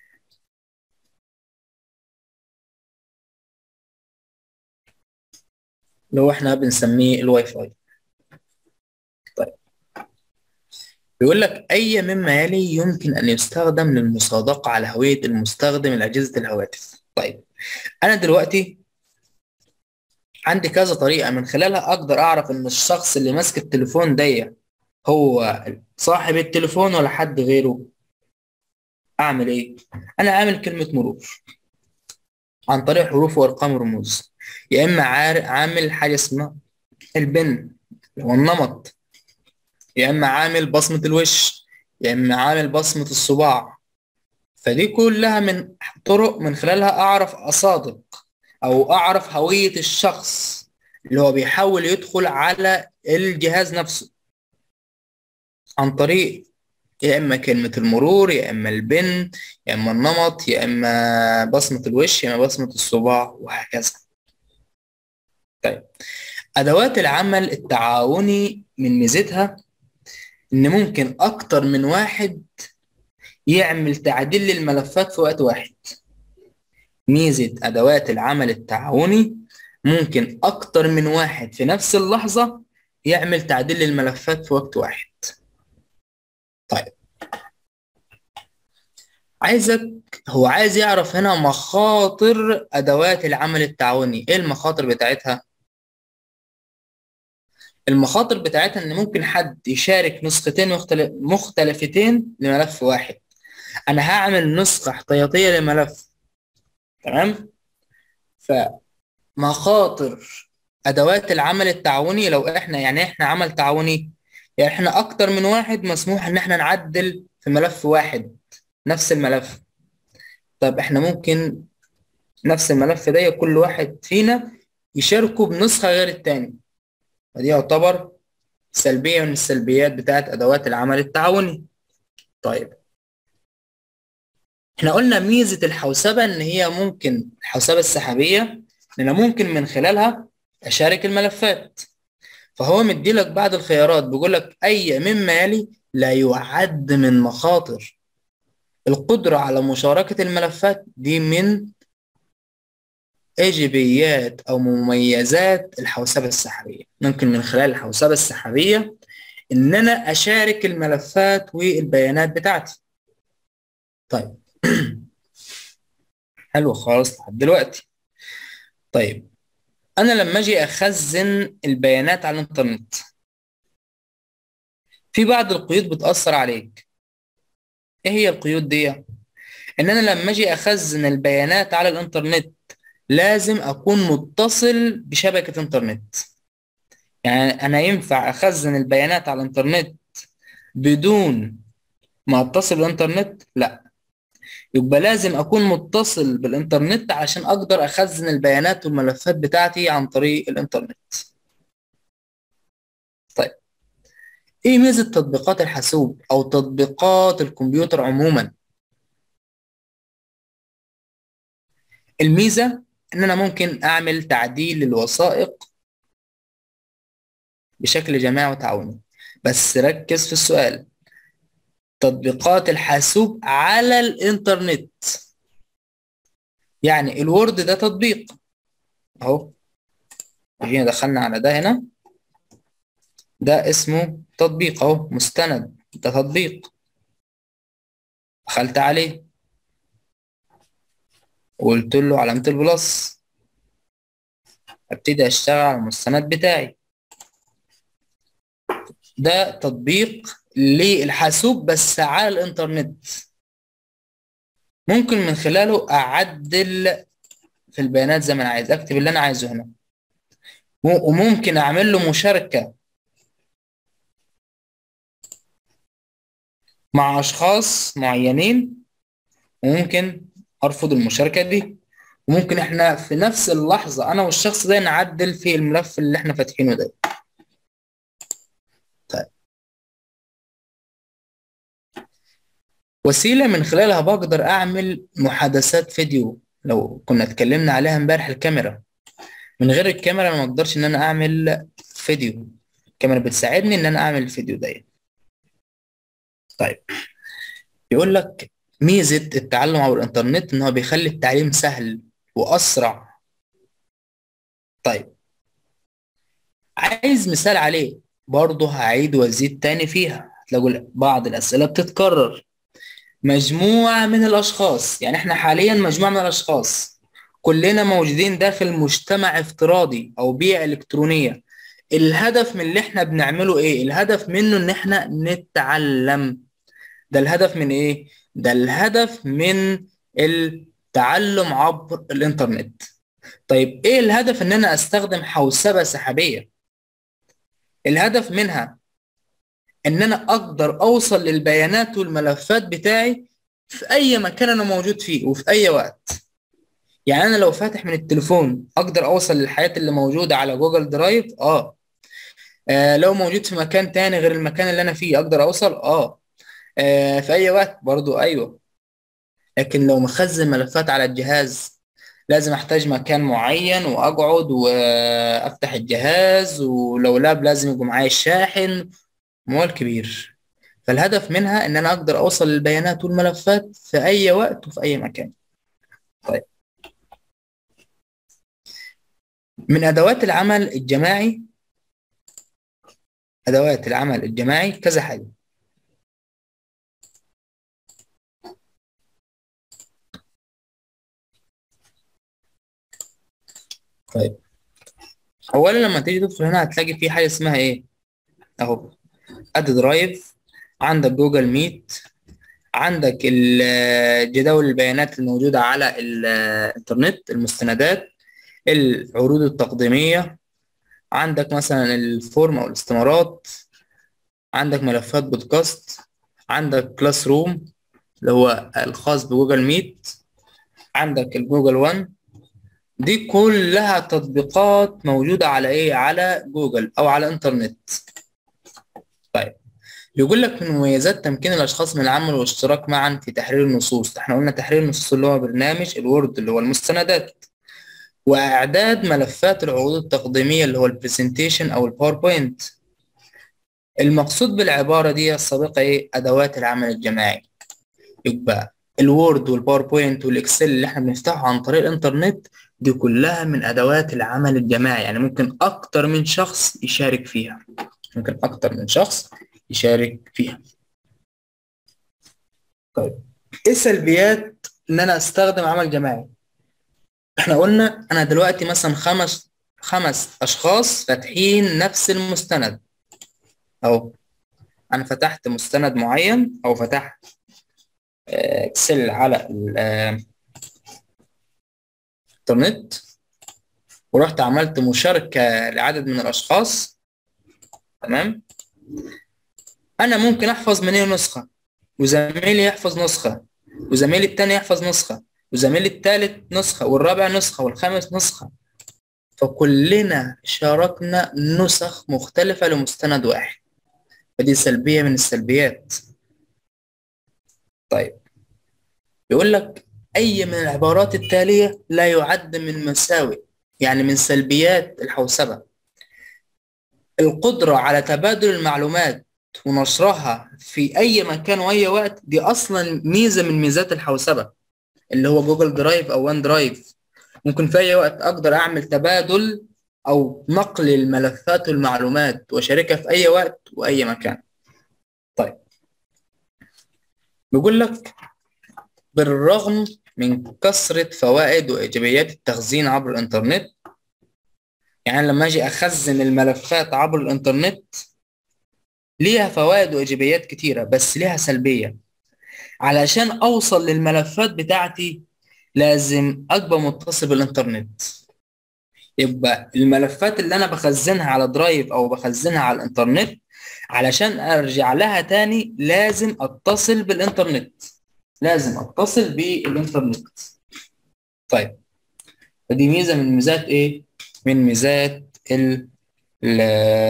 اللي هو احنا بنسميه الواي فاي. طيب، بيقول لك اي مما يلي يمكن ان يستخدم للمصادقة على هوية المستخدم لأجهزة الهواتف. طيب انا دلوقتي عندي كذا طريقة من خلالها أقدر أعرف إن الشخص اللي ماسك التليفون ده هو صاحب التليفون ولا حد غيره. أعمل إيه؟ أنا عامل كلمة مرور عن طريق حروف وأرقام ورموز، يا إما عار- عامل حاجة اسمها البن اللي هو النمط، يا إما عامل بصمة الوش، يا إما عامل بصمة الصباع. فدي كلها من طرق من خلالها أعرف أصادق أو أعرف هوية الشخص اللي هو بيحاول يدخل على الجهاز نفسه، عن طريق يا إما كلمة المرور، يا إما البن، يا إما النمط، يا إما بصمة الوش، يا إما بصمة الصباع، وهكذا. طيب، أدوات العمل التعاوني من ميزتها إن ممكن أكتر من واحد يعمل تعديل للملفات في وقت واحد. ميزة أدوات العمل التعاوني ممكن اكتر من واحد في نفس اللحظة يعمل تعديل للملفات في وقت واحد. طيب عايزك هو عايز يعرف هنا مخاطر ادوات العمل التعاوني. ايه المخاطر بتاعتها؟ المخاطر بتاعتها ان ممكن حد يشارك نسختين مختلف مختلفتين لملف واحد. انا هعمل نسخة احتياطية لملف، تمام؟ فمخاطر ادوات العمل التعاوني، لو احنا يعني احنا عمل تعاوني، يعني احنا اكتر من واحد مسموح ان احنا نعدل في ملف واحد نفس الملف. طب احنا ممكن نفس الملف ده كل واحد فينا يشاركه بنسخة غير التاني، ودي يعتبر سلبية من السلبيات بتاعت ادوات العمل التعاوني. طيب احنا قلنا ميزة الحوسبة ان هي ممكن الحوسبة السحابية ان انا ممكن من خلالها اشارك الملفات. فهو مديلك بعض الخيارات، بيقول لك اي مما يلي لا يعد من مخاطر. القدرة على مشاركة الملفات دي من ايجابيات او مميزات الحوسبة السحابية. ممكن من خلال الحوسبة السحابية ان انا اشارك الملفات والبيانات بتاعتي. طيب حلو خالص لحد دلوقتي. طيب انا لما اجي اخزن البيانات على الانترنت، في بعض القيود بتأثر عليك. ايه هي القيود دي؟ ان انا لما اجي اخزن البيانات على الانترنت لازم اكون متصل بشبكة انترنت. يعني انا ينفع اخزن البيانات على الانترنت بدون ما اتصل بالانترنت؟ لا، يبقى لازم اكون متصل بالانترنت عشان اقدر اخزن البيانات والملفات بتاعتي عن طريق الانترنت. طيب ايه ميزة تطبيقات الحاسوب او تطبيقات الكمبيوتر عموما؟ الميزة ان انا ممكن اعمل تعديل للوثائق بشكل جماعي وتعاوني. بس ركز في السؤال، تطبيقات الحاسوب على الانترنت. يعني الوورد ده تطبيق اهو، جينا دخلنا على ده هنا، ده اسمه تطبيق اهو، مستند ده تطبيق. دخلت عليه وقلت له علامة البلس، ابتدي اشتغل على المستند بتاعي. ده تطبيق للحاسوب بس على الانترنت، ممكن من خلاله اعدل في البيانات زي ما انا عايز، اكتب اللي انا عايزه هنا، وممكن اعمل له مشاركة مع اشخاص معينين، وممكن ارفض المشاركة دي. وممكن احنا في نفس اللحظة انا والشخص ده نعدل في الملف اللي احنا فاتحينه ده. طيب وسيلة من خلالها بقدر اعمل محادثات فيديو، لو كنا اتكلمنا عليها امبارح الكاميرا. من غير الكاميرا انا ما اقدرش ان انا اعمل فيديو، الكاميرا بتساعدني ان انا اعمل الفيديو ده. طيب يقول لك ميزة التعلم عبر الانترنت ان هو بيخلي التعليم سهل واسرع. طيب عايز مثال عليه، برضه هعيد وازيد تاني فيها، هتلاقوا بعض الاسئلة بتتكرر. مجموعة من الاشخاص، يعني احنا حاليا مجموعة من الاشخاص كلنا موجودين داخل مجتمع افتراضي او بيئة الكترونية. الهدف من اللي احنا بنعمله ايه؟ الهدف منه ان احنا نتعلم. ده الهدف من ايه؟ ده الهدف من التعلم عبر الانترنت. طيب ايه الهدف ان انا استخدم حوسبة سحابية؟ الهدف منها ان انا اقدر اوصل للبيانات والملفات بتاعي في اي مكان انا موجود فيه وفي اي وقت. يعني انا لو فاتح من التليفون اقدر اوصل للحاجات اللي موجودة على جوجل درايف. اه, آه لو موجود في مكان تاني غير المكان اللي انا فيه اقدر اوصل. اه, آه في اي وقت برضو. ايوه. لكن لو مخزن ملفات على الجهاز لازم احتاج مكان معين واقعد وافتح الجهاز، ولو لاب لازم يبقى معايا الشاحن، موال كبير. فالهدف منها ان انا اقدر اوصل للبيانات والملفات في اي وقت وفي اي مكان. طيب من ادوات العمل الجماعي، ادوات العمل الجماعي كذا حاجه. طيب اولا لما تيجي تدخل هنا هتلاقي في حاجه اسمها ايه اهو، اد درايف، عندك جوجل ميت، عندك ال- جداول البيانات الموجوده على الانترنت، المستندات، العروض التقديميه، عندك مثلا الفورم او الاستمارات، عندك ملفات بودكاست، عندك كلاس روم اللي هو الخاص بجوجل ميت، عندك الجوجل وان. دي كلها تطبيقات موجودة على ايه، على جوجل او على الانترنت. طيب بيقول لك من مميزات تمكين الاشخاص من العمل والاشتراك معا في تحرير النصوص. احنا قلنا تحرير النصوص اللي هو برنامج الوورد اللي هو المستندات، واعداد ملفات العروض التقديمية اللي هو البرزنتيشن او الباوربوينت. المقصود بالعبارة دي السابقة ايه، ادوات العمل الجماعي. يبقى الوورد والباوربوينت والاكسل اللي احنا بنفتحه عن طريق الانترنت دي كلها من ادوات العمل الجماعي، يعني ممكن اكتر من شخص يشارك فيها، ممكن اكتر من شخص يشارك فيها. طيب ايه سلبيات ان انا استخدم عمل جماعي؟ احنا قلنا انا دلوقتي مثلا خمس خمس اشخاص فاتحين نفس المستند، او انا فتحت مستند معين او فتحت آه، اكسل على الانترنت، ورحت عملت مشاركة لعدد من الاشخاص. تمام، انا ممكن احفظ من ايه نسخة، وزميلي يحفظ نسخة، وزميلي التاني يحفظ نسخة، وزميلي التالت نسخة، والرابع نسخة، والخامس نسخة. فكلنا شاركنا نسخ مختلفة لمستند واحد، فدي سلبية من السلبيات. طيب يقول لك أي من العبارات التالية لا يعد من مساوئ، يعني من سلبيات الحوسبة: القدرة على تبادل المعلومات ونشرها في أي مكان وأي وقت. دي أصلا ميزة من ميزات الحوسبة اللي هو جوجل درايف أو وان درايف. ممكن في أي وقت أقدر أعمل تبادل أو نقل الملفات والمعلومات وأشاركها في أي وقت وأي مكان. طيب بيقول لك بالرغم من كثرة فوائد وإيجابيات التخزين عبر الإنترنت، يعني لما أجي أخزن الملفات عبر الإنترنت ليها فوائد وإيجابيات كتيرة، بس ليها سلبية. علشان أوصل للملفات بتاعتي لازم أبقى متصل بالإنترنت. يبقى الملفات اللي أنا بخزنها على درايف أو بخزنها على الإنترنت، علشان أرجع لها تاني لازم أتصل بالإنترنت، لازم أتصل بالإنترنت. طيب فدي ميزة من ميزات إيه؟ من ميزات ال ال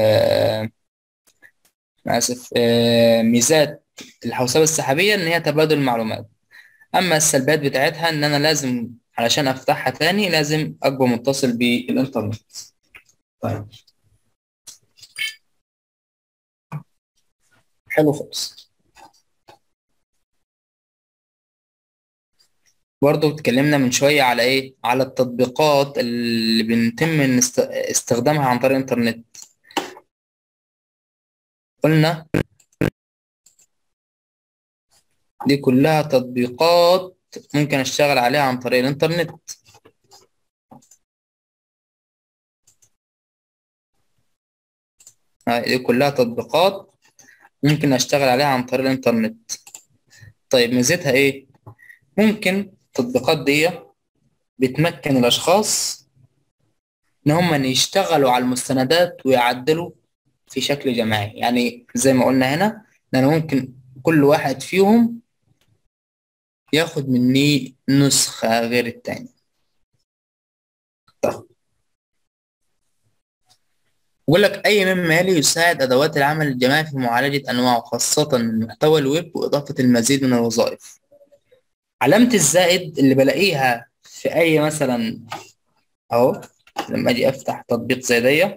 آسف آه، ميزات الحوسبة السحابية إن هي تبادل المعلومات. أما السلبيات بتاعتها إن أنا لازم علشان أفتحها تاني لازم أبقى متصل بالإنترنت. طيب حلو خالص. برضه اتكلمنا من شوية على إيه؟ على التطبيقات اللي بنتم إن است- استخدامها عن طريق الإنترنت. قلنا دي كلها تطبيقات ممكن أشتغل عليها عن طريق الإنترنت. آه، دي كلها تطبيقات ممكن أشتغل عليها عن طريق الإنترنت. طيب ميزتها إيه؟ ممكن التطبيقات دي بتمكن الأشخاص إن هم يشتغلوا على المستندات ويعدلوا في شكل جماعي. يعني زي ما قلنا هنا إن أنا ممكن كل واحد فيهم ياخد مني نسخة غير التاني. طيب بقول لك أي مما يلي يساعد أدوات العمل الجماعي في معالجة أنواع خاصة من محتوى الويب وإضافة المزيد من الوظائف. علامة الزائد اللي بلاقيها في أي مثلا أهو، لما أجي أفتح تطبيق زي دي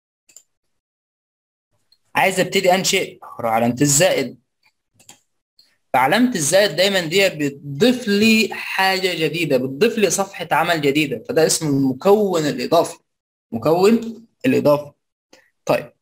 عايز أبتدي أنشئ، أروح علامة الزائد. فعلامة الزائد دايما دي بتضيف لي حاجة جديدة، بتضيف لي صفحة عمل جديدة، فده اسمه المكون الإضافي. مكون الإضافة. طيب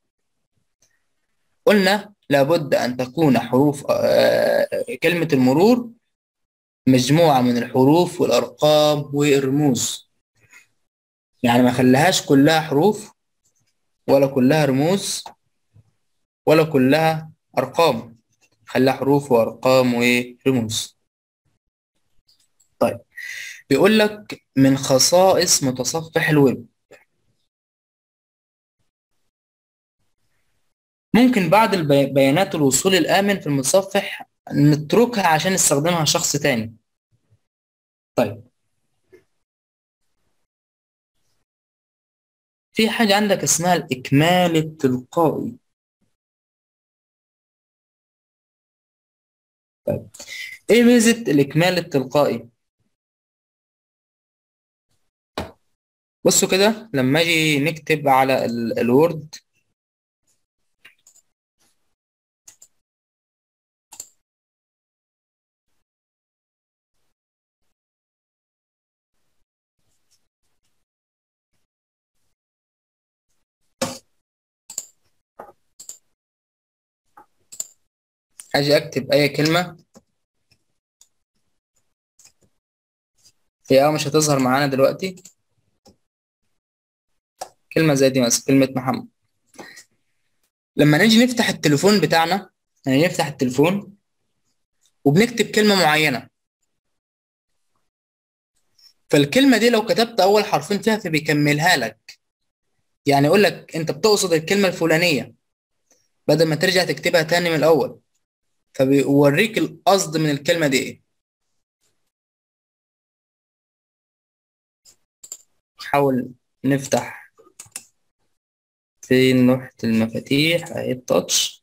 قلنا لابد أن تكون حروف آه كلمة المرور مجموعة من الحروف والأرقام والرموز، يعني ما خليهاش كلها حروف ولا كلها رموز ولا كلها أرقام، خليها حروف وأرقام ورموز. طيب بيقول لك من خصائص متصفح الويب، ممكن بعض البي- بيانات الوصول الآمن في المتصفح نتركها عشان يستخدمها شخص تاني. طيب في حاجة عندك اسمها الإكمال التلقائي. طيب إيه ميزة الإكمال التلقائي؟ بصوا كده لما أجي نكتب على ال- الوورد، أجي أكتب أي كلمة، هي أه مش هتظهر معانا دلوقتي. كلمة زي دي مثلا كلمة محمد، لما نيجي نفتح التليفون بتاعنا، يعني نفتح التليفون وبنكتب كلمة معينة، فالكلمة دي لو كتبت أول حرفين فيها فبيكملها لك، يعني يقول لك أنت بتقصد الكلمة الفلانية بدل ما ترجع تكتبها تاني من الأول، فبيوريك القصد من الكلمة دي إيه. نحاول نفتح في لوحة المفاتيح أهي التاتش،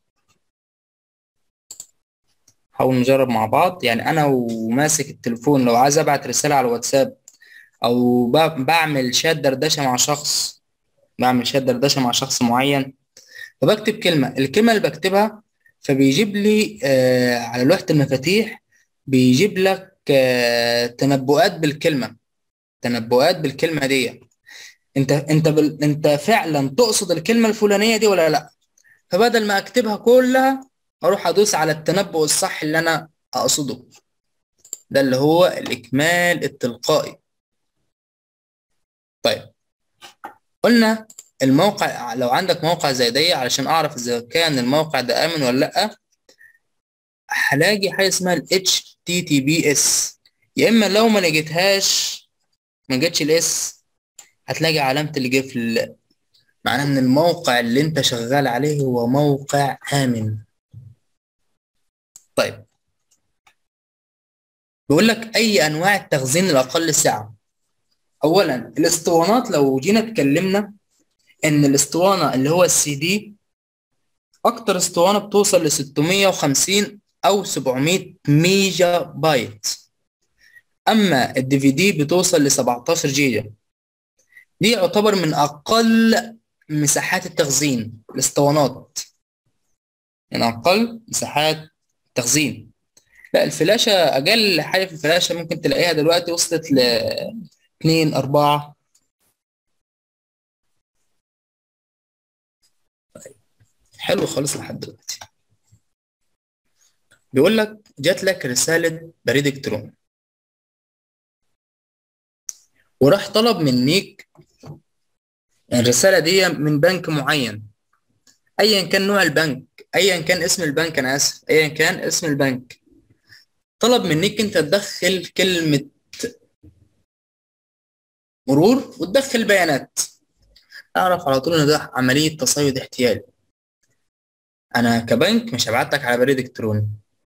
نحاول نجرب مع بعض. يعني أنا وماسك التليفون لو عايز أبعت رسالة على الواتساب أو ب- بعمل شات دردشة مع شخص، بعمل شات دردشة مع شخص معين، فبكتب كلمة، الكلمة اللي بكتبها فبيجيب لي آه على لوحة المفاتيح، بيجيب لك آه تنبؤات بالكلمة، تنبؤات بالكلمة دي. انت انت بال... انت فعلا تقصد الكلمة الفلانية دي ولا لا؟ فبدل ما اكتبها كلها اروح ادوس على التنبؤ الصح اللي انا اقصده، ده اللي هو الاكمال التلقائي. طيب قلنا الموقع، لو عندك موقع زي ده علشان اعرف اذا كان الموقع ده امن ولا لا، هلاقي حاجه اسمها ال إتش تي تي بي إس، يا اما لو ما لقيتهاش، ما جتش الاس، هتلاقي علامه القفل، معناه ان الموقع اللي انت شغال عليه هو موقع امن. طيب بيقول لك اي انواع التخزين الاقل سعه. اولا الاسطوانات، لو جينا اتكلمنا ان الاسطوانه اللي هو السي دي اكتر اسطوانه بتوصل ل ستمية وخمسين او سبعمية ميجا بايت، اما الدي في دي بتوصل ل سبعتاشر جيجا. دي يعتبر من اقل مساحات التخزين الاسطوانات، من اقل مساحات التخزين. لا الفلاشه اقل حاجه في الفلاشه ممكن تلاقيها دلوقتي وصلت ل اتنين اربعة. حلو خالص لحد دلوقتي. بيقول لك جات لك رساله بريد الكتروني وراح طلب منيك الرساله دي من بنك معين، ايا كان نوع البنك، ايا كان اسم البنك، انا اسف، ايا كان اسم البنك، طلب منك انت تدخل كلمه مرور وتدخل بيانات، اعرف على طول ان ده عمليه تصيد احتيالي. انا كبنك مش هبعت لك على بريد الكتروني،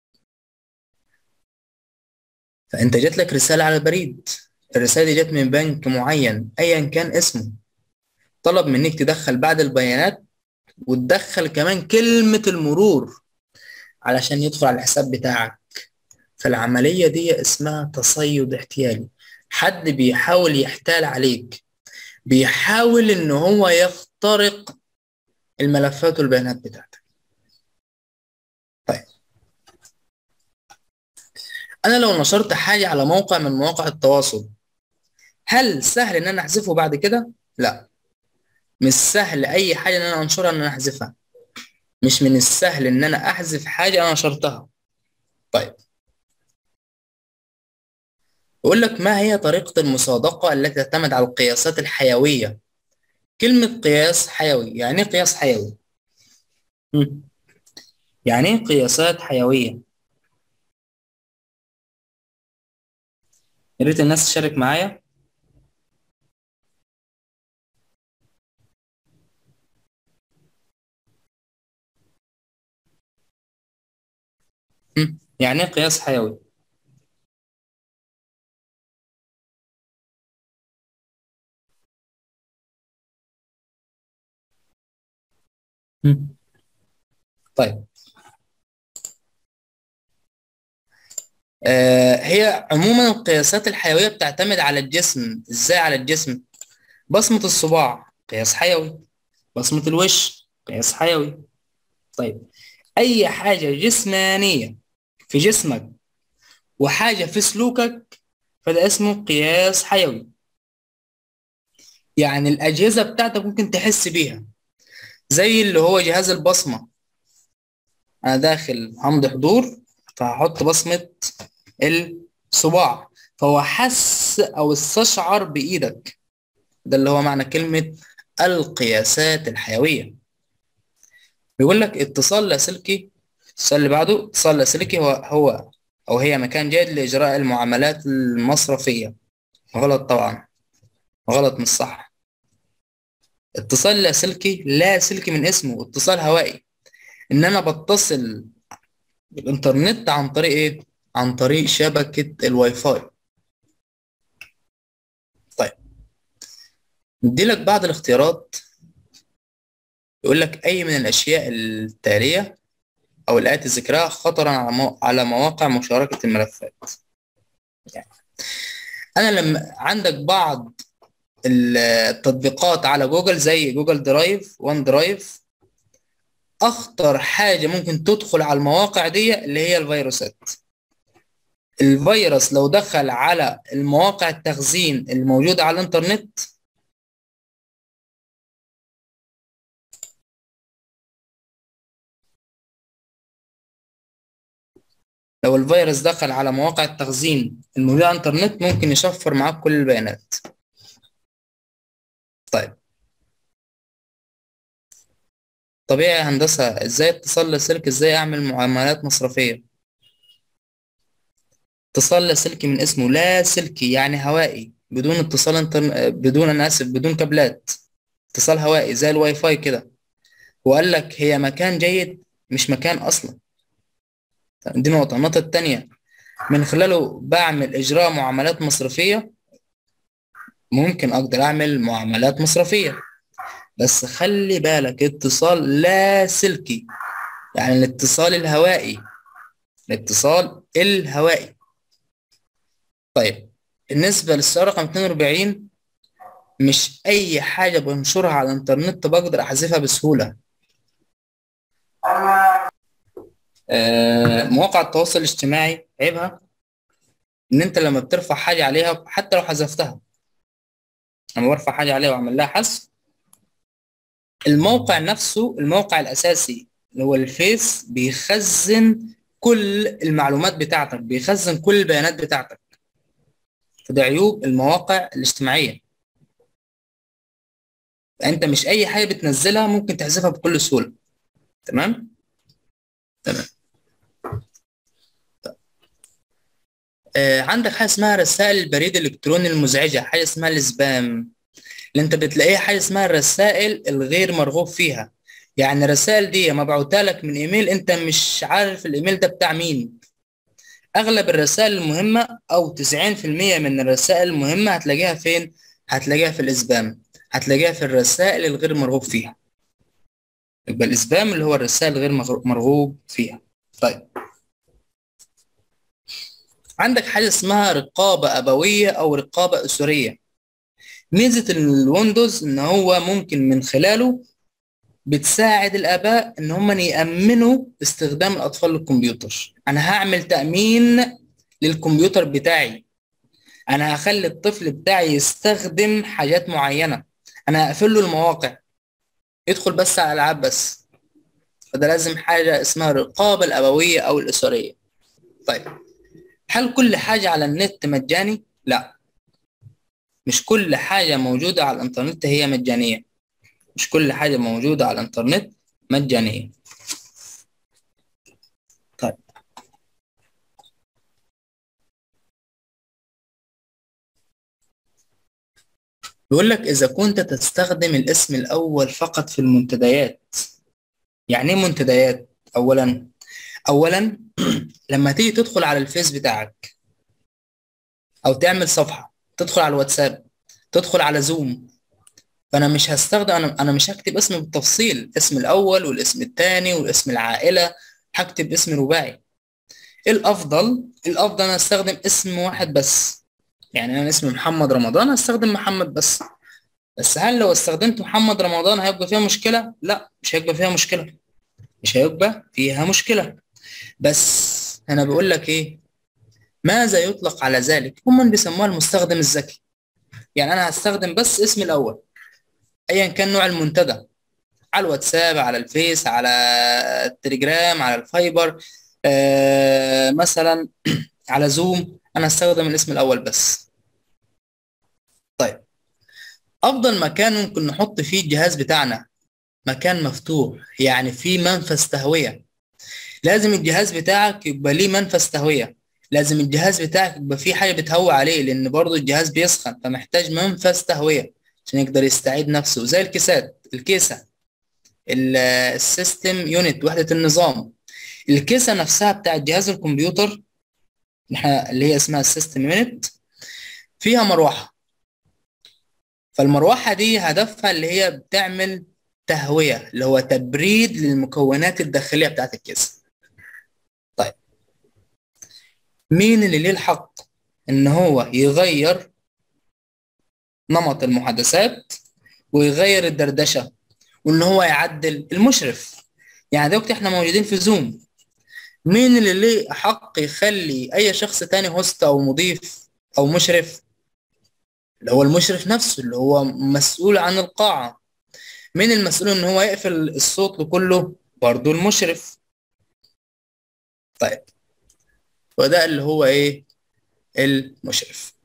فانت جات لك رساله على البريد، الرساله دي جت من بنك معين ايا كان اسمه، طلب منك تدخل بعد البيانات وتدخل كمان كلمه المرور علشان يدخل على الحساب بتاعك. فالعمليه دي اسمها تصيد احتيالي، حد بيحاول يحتال عليك، بيحاول ان هو يخترق الملفات والبيانات بتاعتك. طيب انا لو نشرت حاجه على موقع من مواقع التواصل، هل سهل ان انا احذفه بعد كده؟ لا، مش سهل اي حاجه ان انا انشرها ان انا احذفها، مش من السهل ان انا احذف حاجه انا نشرتها. طيب، يقول لك ما هي طريقه المصادقه التي تعتمد على القياسات الحيويه؟ كلمه قياس حيوي، يعني ايه قياس حيوي؟ مم. يعني ايه قياسات حيويه؟ يا ريت الناس تشارك معايا. مم. يعني ايه قياس حيوي؟ مم. طيب، آه هي عموما القياسات الحيويه بتعتمد على الجسم. ازاي على الجسم؟ بصمه الصباع قياس حيوي، بصمه الوش قياس حيوي. طيب، اي حاجه جسمانيه في جسمك وحاجه في سلوكك فده اسمه قياس حيوي. يعني الاجهزه بتاعتك ممكن تحس بيها، زي اللي هو جهاز البصمه. انا داخل همضي حضور فهحط بصمه الصباع، فهو حس او استشعر بايدك. ده اللي هو معنى كلمه القياسات الحيويه. بيقول لك اتصال لاسلكي. السؤال اللي بعده، اتصال لاسلكي هو هو او هي مكان جيد لاجراء المعاملات المصرفيه. غلط طبعا، غلط مش صح. اتصال لاسلكي، لا سلكي من اسمه، اتصال هوائي. ان انا بتصل بالانترنت عن طريق ايه؟ عن طريق شبكه الواي فاي. طيب، ندي لك بعض الاختيارات. يقول لك اي من الاشياء التاليه او الاتي ذكرها خطرا على مو... على مواقع مشاركه الملفات. يعني انا لما عندك بعض التطبيقات على جوجل زي جوجل درايف، وان درايف، اخطر حاجه ممكن تدخل على المواقع دي اللي هي الفيروسات. الفيروس لو دخل على المواقع التخزين الموجوده على الانترنت، لو الفيروس دخل على مواقع التخزين الموجوده على الانترنت ممكن يشفر معاك كل البيانات. طيب، طبيعي يا هندسه، ازاي اتصال لاسلكي، ازاي اعمل معاملات مصرفيه؟ اتصال لاسلكي من اسمه، لا سلكي يعني هوائي، بدون اتصال انتر... بدون، انا اسف، بدون كابلات. اتصال هوائي زي الواي فاي كده. وقال لك هي مكان جيد مش مكان اصلا. دي نقطة. النقطة التانية، من خلاله بعمل اجراء معاملات مصرفية. ممكن اقدر اعمل معاملات مصرفية، بس خلي بالك اتصال لا سلكي، يعني الاتصال الهوائي، الاتصال الهوائي. طيب، بالنسبة للسؤال رقم اتنين واربعين، مش اي حاجة بنشرها على الانترنت بقدر احذفها بسهولة. آه، مواقع التواصل الاجتماعي عيبها ان انت لما بترفع حاجة عليها حتى لو حذفتها، لما برفع حاجة عليها واعمل لها حذف، الموقع نفسه، الموقع الاساسي اللي هو الفيس، بيخزن كل المعلومات بتاعتك، بيخزن كل البيانات بتاعتك. فده عيوب المواقع الاجتماعية. انت مش اي حاجة بتنزلها ممكن تحذفها بكل سهولة. تمام؟ تمام. آه، عندك حاجة اسمها رسائل البريد الإلكتروني المزعجة، حاجة اسمها السبام، اللي انت بتلاقيها حاجة اسمها الرسائل الغير مرغوب فيها. يعني الرسائل دي مبعوتة لك من ايميل انت مش عارف الايميل ده بتاع مين. اغلب الرسائل المهمة او تسعين في المية من الرسائل المهمة هتلاقيها فين؟ هتلاقيها في الاسبام، هتلاقيها في الرسائل الغير مرغوب فيها. يبقى الاسبام اللي هو الرسائل الغير مرغوب فيها. طيب، عندك حاجة اسمها رقابة أبوية أو رقابة أسرية. ميزة الويندوز إن هو ممكن من خلاله بتساعد الآباء إن هم يأمنوا استخدام الأطفال للكمبيوتر. أنا هعمل تأمين للكمبيوتر بتاعي، أنا هخلي الطفل بتاعي يستخدم حاجات معينة، أنا هقفل له المواقع، يدخل بس على الألعاب بس. فده لازم حاجة اسمها الرقابة الأبوية أو الأسرية. طيب، هل كل حاجة على النت مجاني؟ لا، مش كل حاجة موجودة على الإنترنت هي مجانية. مش كل حاجة موجودة على الإنترنت مجانية. طيب، بيقول لك إذا كنت تستخدم الاسم الأول فقط في المنتديات. يعني إيه منتديات؟ أولا أولا لما تيجي تدخل على الفيس بتاعك، أو تعمل صفحة، تدخل على الواتساب، تدخل على زوم، فأنا مش هستخدم أنا أنا مش هكتب اسم بالتفصيل، اسم الأول والاسم الثاني والاسم العائلة. هكتب اسم رباعي. الأفضل الأفضل أنا أستخدم اسم واحد بس. يعني أنا اسمي محمد رمضان، هستخدم محمد بس. بس هل لو استخدمت محمد رمضان هيبقى فيها مشكلة؟ لا، مش هيبقى فيها مشكلة. مش هيبقى فيها مشكلة. بس أنا بقول لك إيه؟ ماذا يطلق على ذلك؟ هم بيسموها المستخدم الذكي. يعني أنا هستخدم بس اسمي الأول، أيا كان نوع المنتدى، على الواتساب، على الفيس، على التليجرام، على الفايبر، آه مثلا على زوم، أنا هستخدم الاسم الأول بس. طيب، أفضل مكان ممكن نحط فيه الجهاز بتاعنا مكان مفتوح، يعني فيه منفذ تهوية. لازم الجهاز بتاعك يبقى ليه منفذ تهوية. لازم الجهاز بتاعك يبقى فيه حاجة بتهوي عليه، لأن برضو الجهاز بيسخن، فمحتاج منفذ تهوية عشان يقدر يستعيد نفسه. زي الكيسات، الكيسة، ال- السيستم يونت، وحدة النظام. الكيسة نفسها بتاعت جهاز الكمبيوتر، احنا اللي هي اسمها السيستم يونت، فيها مروحة. فالمروحة دي هدفها اللي هي بتعمل تهوية، اللي هو تبريد للمكونات الداخلية بتاعت الكيسة. طيب، مين اللي ليه الحق ان هو يغير نمط المحادثات ويغير الدردشة وان هو يعدل؟ المشرف. يعني دلوقتي احنا موجودين في زوم، مين اللي ليه حق يخلي اي شخص تاني هوست او مضيف او مشرف؟ اللي هو المشرف نفسه، اللي هو مسؤول عن القاعة. مين المسؤول ان هو يقفل الصوت لكله؟ برضو المشرف. طيب، وده اللي هو ايه؟ المشرف.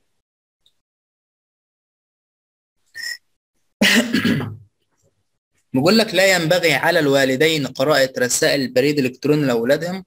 بقول لك لا ينبغي على الوالدين قراءة رسائل البريد الإلكتروني لأولادهم.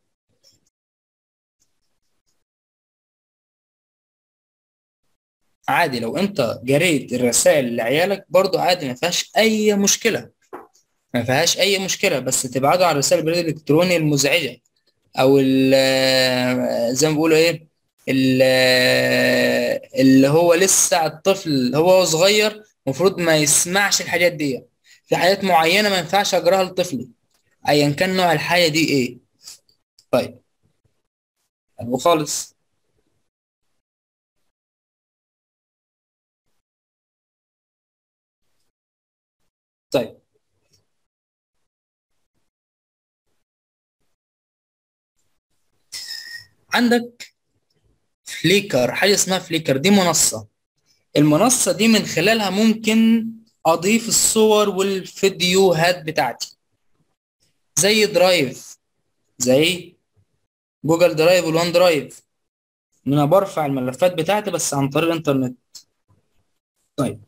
عادي لو أنت قريت الرسائل لعيالك، برضو عادي، ما فيهاش أي مشكلة. ما فيهاش أي مشكلة، بس تبعدوا عن رسائل البريد الإلكتروني المزعجة، أو ال- زي ما بيقولوا إيه، ال- اللي هو لسه الطفل هو صغير المفروض ما يسمعش الحاجات دي. في حاجات معينة ما ينفعش أجراها لطفلي، أيا كان نوع الحاجة دي إيه. طيب، حلو خالص. طيب، عندك فليكر، حاجة اسمها فليكر، دي منصة. المنصة دي من خلالها ممكن أضيف الصور والفيديوهات بتاعتي، زي درايف، زي جوجل درايف والوان درايف، إن أنا برفع الملفات بتاعتي بس عن طريق الإنترنت. طيب،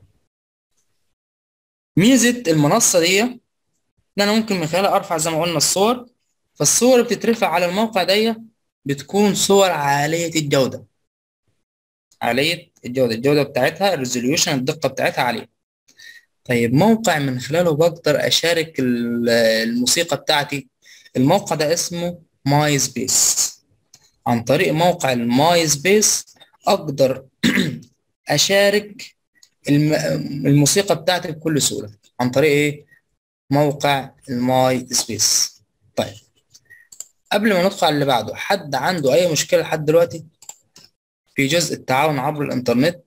ميزة المنصة دي إن أنا ممكن من خلالها أرفع زي ما قلنا الصور. فالصور اللي بتترفع على الموقع دي بتكون صور عالية الجودة. عالية الجودة، الجودة بتاعتها، الريزوليوشن، الدقة بتاعتها عالية. طيب، موقع من خلاله بقدر أشارك ال- الموسيقى بتاعتي. الموقع ده اسمه ماي سبيس. عن طريق موقع الماي سبيس أقدر أشارك الم- الموسيقى بتاعتي بكل سهولة. عن طريق إيه؟ موقع الماي سبيس. طيب، قبل ما ندخل على اللي بعده، حد عنده أي مشكلة لحد دلوقتي في جزء التعاون عبر الإنترنت؟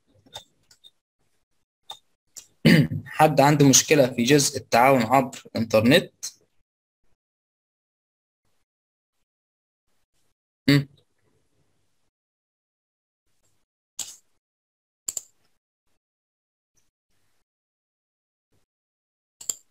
حد عنده مشكلة في جزء التعاون عبر الإنترنت؟ مم.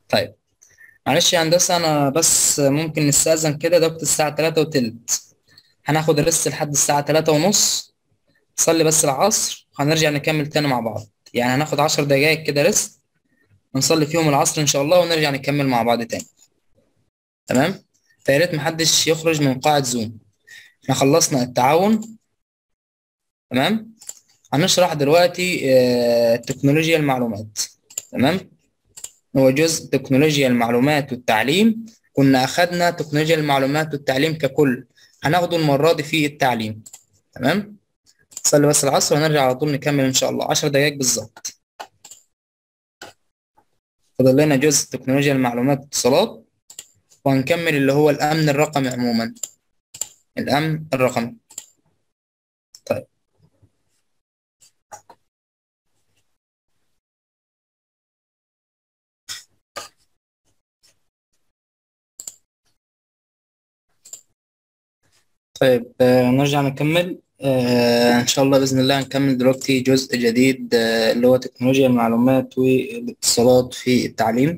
طيب معلش يا هندسة، أنا بس ممكن نستأذن كده، ده وقت الساعة تلاتة وتلت، هناخد ريست لحد الساعة تلاتة ونص، نصلي بس العصر وهنرجع نكمل تاني مع بعض. يعني هناخد عشر دقايق كده ريست، ونصلي فيهم العصر إن شاء الله، ونرجع نكمل مع بعض تاني. تمام؟ فيا ريت محدش يخرج من قاعة زوم. احنا خلصنا التعاون. تمام؟ هنشرح دلوقتي آه، تكنولوجيا المعلومات. تمام؟ هو جزء تكنولوجيا المعلومات والتعليم. كنا أخدنا تكنولوجيا المعلومات والتعليم ككل، هناخده المرة دي في التعليم. تمام؟ صلي بس العصر ونرجع على طول نكمل إن شاء الله، عشر دقايق بالظبط. فاضل لنا جزء تكنولوجيا المعلومات والاتصالات، وهنكمل اللي هو الأمن الرقمي عموما. الأمن الرقمي. طيب طيب آه نرجع نكمل. آه إن شاء الله بإذن الله هنكمل دلوقتي جزء جديد، آه اللي هو تكنولوجيا المعلومات والاتصالات في التعليم.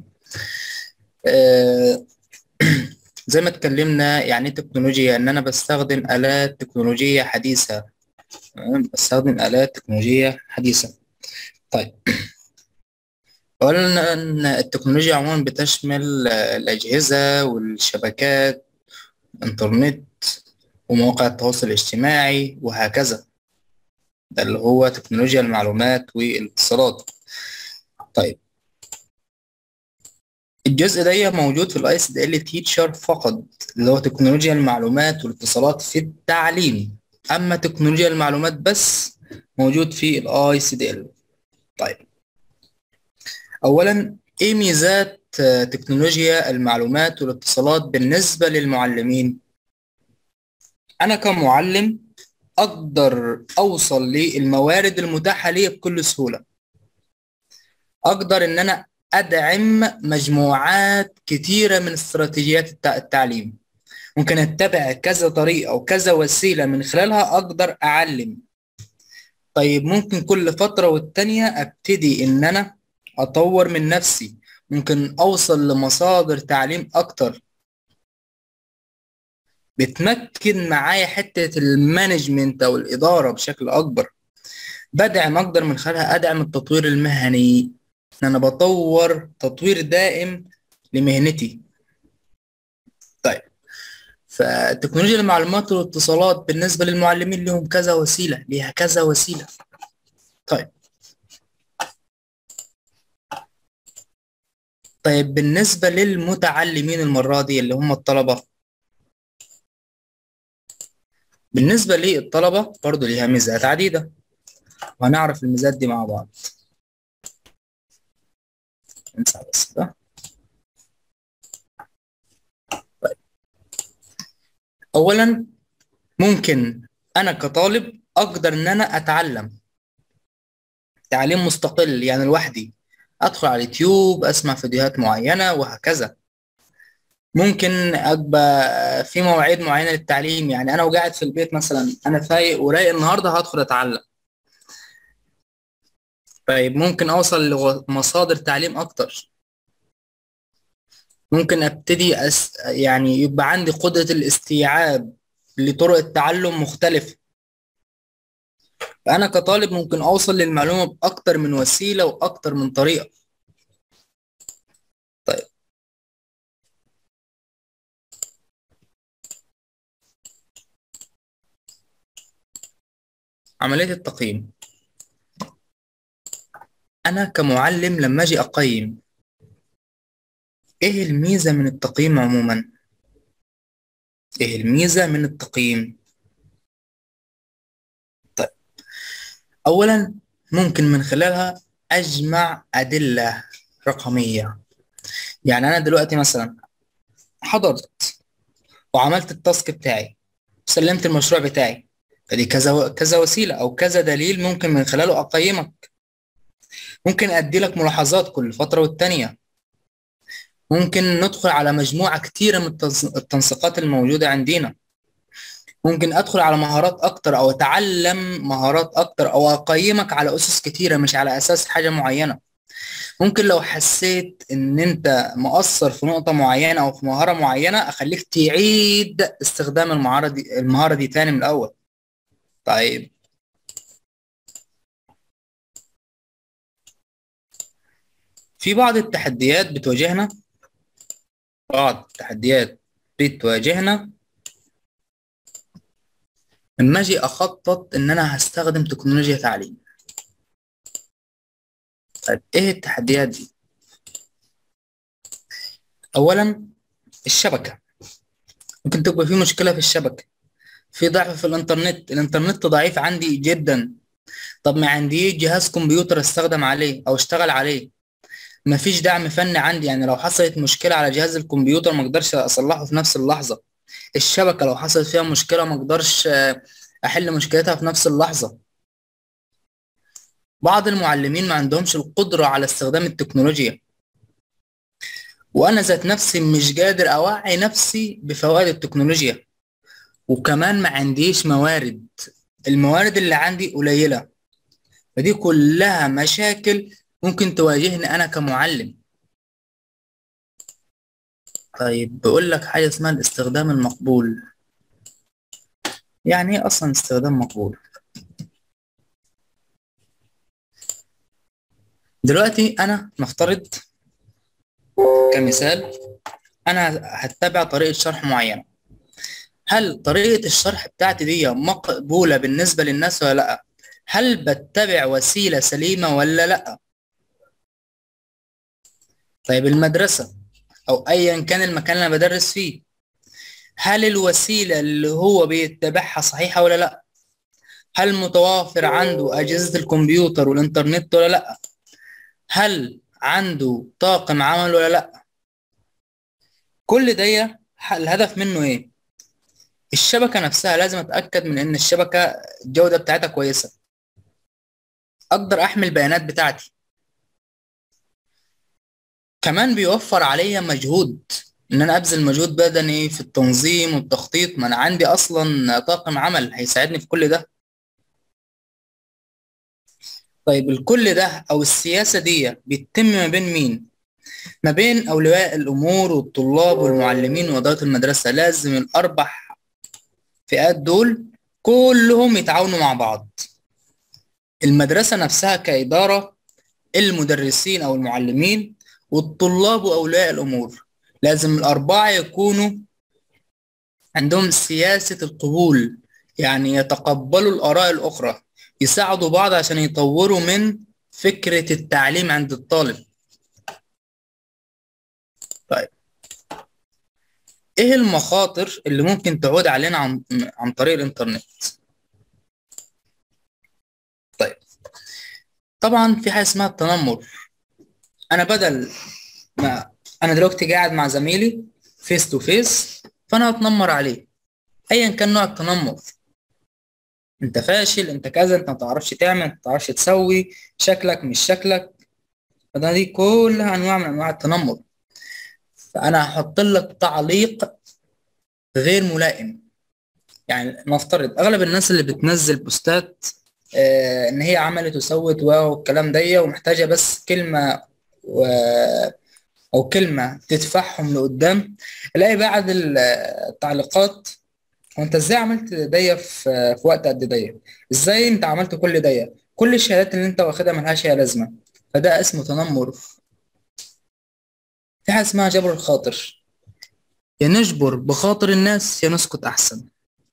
آه زي ما اتكلمنا، يعني ايه تكنولوجيا؟ ان انا بستخدم آلات تكنولوجية حديثة. تمام؟ بستخدم آلات تكنولوجية حديثة. طيب قلنا ان التكنولوجيا عموما بتشمل آه، الأجهزة والشبكات، الإنترنت ومواقع التواصل الاجتماعي وهكذا. ده اللي هو تكنولوجيا المعلومات والاتصالات. طيب الجزء ده موجود في الاي سي دي ال تيتشر فقط، اللي هو تكنولوجيا المعلومات والاتصالات في التعليم. اما تكنولوجيا المعلومات بس موجود في الاي سي دي ال. طيب اولا، ايه ميزات آه، تكنولوجيا المعلومات والاتصالات بالنسبة للمعلمين؟ انا كمعلم اقدر اوصل للموارد المتاحة لي بكل سهولة. اقدر ان انا ادعم مجموعات كتيرة من استراتيجيات التع- التعليم. ممكن اتبع كذا طريقة وكذا وسيلة من خلالها اقدر اعلم. طيب ممكن كل فترة والتانية ابتدي ان انا اطور من نفسي، ممكن اوصل لمصادر تعليم اكتر. بتمكن معايا حتة المانجمنت او الادارة بشكل اكبر. بدعم اقدر من خلالها ادعم التطوير المهني، ان انا بطور تطوير دائم لمهنتي. طيب فتكنولوجيا المعلومات والاتصالات بالنسبة للمعلمين لهم كذا وسيلة، ليها كذا وسيلة. طيب طيب بالنسبة للمتعلمين المرة دي اللي هم الطلبة، بالنسبة للطلبة برضو ليها ميزات عديدة، وهنعرف الميزات دي مع بعض. انسى بس ده. طيب أولا، ممكن أنا كطالب أقدر إن أنا أتعلم تعليم مستقل، يعني لوحدي، أدخل على اليوتيوب أسمع فيديوهات معينة وهكذا. ممكن ابقى في مواعيد معينه للتعليم، يعني انا وقاعد في البيت مثلا، انا فايق ورايق النهارده هدخل اتعلم. طيب ممكن اوصل لمصادر تعليم اكتر. ممكن ابتدي أس... يعني يبقى عندي قدره الاستيعاب لطرق التعلم مختلفه. فانا كطالب ممكن اوصل للمعلومه باكتر من وسيله واكتر من طريقه. طيب عمليه التقييم، انا كمعلم لما اجي اقيم، ايه الميزه من التقييم عموما؟ ايه الميزه من التقييم؟ طيب أولا، ممكن من خلالها أجمع أدلة رقمية. يعني أنا دلوقتي مثلا حضرت وعملت التاسك بتاعي وسلمت المشروع بتاعي، فدي كذا كذا وسيلة أو كذا دليل ممكن من خلاله أقيمك. ممكن أدي لك ملاحظات كل فترة والتانية. ممكن ندخل على مجموعة كتيرة من التنس- التنسيقات الموجودة عندنا. ممكن أدخل على مهارات أكتر أو أتعلم مهارات أكتر أو أقيمك على أسس كتيرة، مش على أساس حاجة معينة. ممكن لو حسيت ان انت مقصر في نقطة معينة او في مهارة معينة اخليك تعيد استخدام المهارة دي المهارة دي تاني من الاول. طيب، في بعض التحديات بتواجهنا بعض التحديات بتواجهنا لما اجي اخطط ان انا هستخدم تكنولوجيا تعليم. طيب، ايه التحديات دي؟ اولا، الشبكة. ممكن تبقى في مشكلة في الشبكة، في ضعف في الانترنت الانترنت ضعيف عندي جدا. طب ما عنديش جهاز كمبيوتر استخدم عليه او اشتغل عليه، مفيش دعم فني عندي، يعني لو حصلت مشكلة على جهاز الكمبيوتر ما اقدرش اصلحه في نفس اللحظة. الشبكة لو حصلت فيها مشكلة ما اقدرش آه، احل مشكلتها في نفس اللحظة. بعض المعلمين ما عندهمش القدرة على استخدام التكنولوجيا، وانا ذات نفسي مش قادر اوعي نفسي بفوائد التكنولوجيا، وكمان ما عنديش موارد، الموارد اللي عندي قليلة. فدي كلها مشاكل ممكن تواجهني انا كمعلم. طيب، بقول لك حاجة اسمها الاستخدام المقبول. يعني ايه اصلا استخدام مقبول؟ دلوقتي انا نفترض كمثال، انا هتبع طريقة شرح معينة. هل طريقة الشرح بتاعتي دي مقبولة بالنسبة للناس ولا لا؟ هل بتبع وسيلة سليمة ولا لا؟ طيب، المدرسة او ايا كان المكان اللي انا بدرس فيه، هل الوسيلة اللي هو بيتبعها صحيحة ولا لا؟ هل متوافر عنده أجهزة الكمبيوتر والإنترنت ولا لا؟ هل عنده طاقم عمل ولا لا؟ كل ده الهدف منه ايه؟ الشبكة نفسها لازم اتأكد من ان الشبكة الجودة بتاعتها كويسة، اقدر احمل البيانات بتاعتي. كمان بيوفر عليا مجهود، ان انا ابذل مجهود بدني في التنظيم والتخطيط، ما انا عندي اصلا طاقم عمل هيساعدني في كل ده. طيب، الكل ده او السياسة دي بيتم ما بين مين؟ ما بين اولياء الامور والطلاب والمعلمين وادارة المدرسة. لازم الاربع فئات دول كلهم يتعاونوا مع بعض. المدرسة نفسها كإدارة، المدرسين أو المعلمين، والطلاب وأولياء الأمور، لازم الأربعة يكونوا عندهم سياسة القبول، يعني يتقبلوا الآراء الأخرى، يساعدوا بعض عشان يطوروا من فكرة التعليم عند الطالب. طيب، إيه المخاطر اللي ممكن تعود علينا عن, عن طريق الإنترنت؟ طيب، طبعا في حاجة اسمها التنمر. أنا بدل ما انا دلوقتي قاعد مع زميلي فيس تو فيس، فانا هتنمر عليه ايا كان نوع التنمر. انت فاشل، انت كذا، انت ما تعرفش تعمل، انت ما تعرفش تسوي، شكلك مش شكلك. فده دي كلها انواع من انواع التنمر. فانا هحط لك تعليق غير ملائم. يعني نفترض اغلب الناس اللي بتنزل بوستات آه ان هي عملت وسوت واو والكلام ده، ومحتاجه بس كلمه و او كلمه تدفعهم لقدام، الاقي بعد التعليقات: وانت ازاي عملت دي في في وقت قد دي؟ ازاي انت عملت كل دي؟ كل الشهادات اللي انت واخدها ملهاش اي لازمه. فده اسمه تنمر. في حاجه اسمها جبر الخاطر. يا نجبر بخاطر الناس يا نسكت احسن.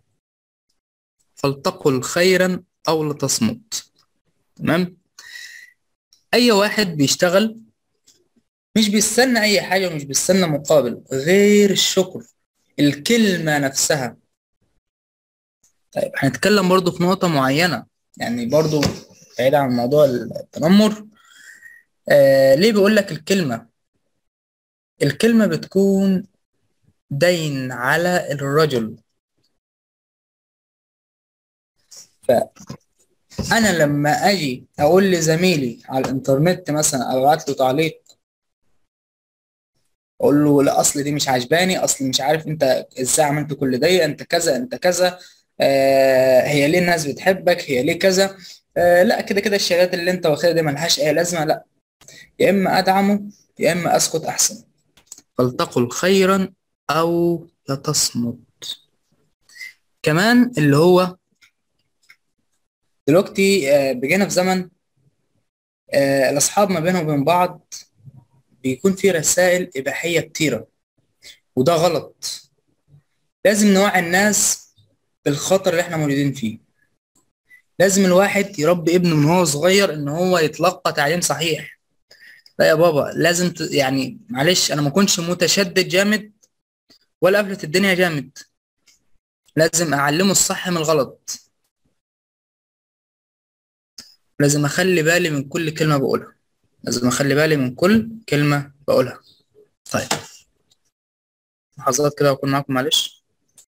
فلتقل خيرا او لتصمت. تمام. اي واحد بيشتغل مش بيستنى اي حاجه ومش بيستنى مقابل غير الشكر، الكلمه نفسها. طيب، هنتكلم برضو في نقطه معينه، يعني برضو بعيد عن موضوع التنمر. آه ليه بقول لك الكلمة؟ الكلمة بتكون دين على الرجل. فأنا لما أجي أقول لزميلي على الإنترنت مثلا أو أبعت له تعليق، أقول له لا أصل دي مش عجباني، أصل مش عارف أنت إزاي عملت كل ده، أنت كذا أنت كذا، آه هي ليه الناس بتحبك، هي ليه كذا، آه لا كده كده الشهادات اللي أنت واخدها دي ملهاش أي لازمة. لا، يا إما أدعمه يا إما أسكت أحسن. فلتقل خيرا أو لتصمت. كمان اللي هو دلوقتي آه، بقينا في زمن آه، الأصحاب ما بينهم وبين بعض بيكون في رسائل إباحية كتيرة، وده غلط. لازم نوعي الناس بالخطر اللي احنا موجودين فيه. لازم الواحد يربي ابنه من هو صغير ان هو يتلقى تعليم صحيح. لا يا بابا، لازم ت... يعني معلش انا ما كنتش متشدد جامد ولا قفلت الدنيا جامد. لازم اعلمه الصح من الغلط. لازم اخلي بالي من كل كلمة بقولها. لازم اخلي بالي من كل كلمة بقولها. طيب، لحظات كده واكون معاكم معلش.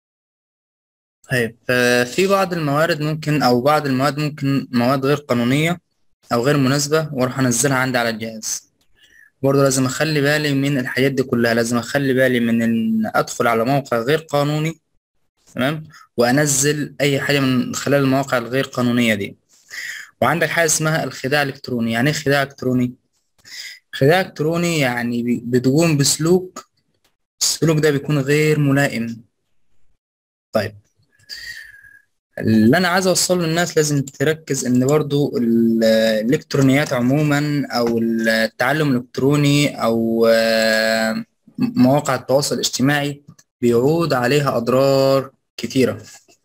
طيب، آه، في بعض الموارد ممكن او بعض المواد ممكن مواد غير قانونية او غير مناسبة واروح انزلها عندي على الجهاز. برضه لازم اخلي بالي من الحاجات دي كلها. لازم اخلي بالي من ان ادخل على موقع غير قانوني، تمام، وانزل اي حاجة من خلال المواقع الغير قانونية دي. وعندك حاجة اسمها الخداع الالكتروني. يعني ايه خداع الكتروني؟ خداع الكتروني يعني بي- بتقوم بسلوك، السلوك ده بيكون غير ملائم. طيب، اللي انا عايز اوصله للناس لازم تركز ان برضو ال- الالكترونيات عموما او التعلم الالكتروني او آه، مواقع التواصل الاجتماعي بيعود عليها اضرار كتيرة.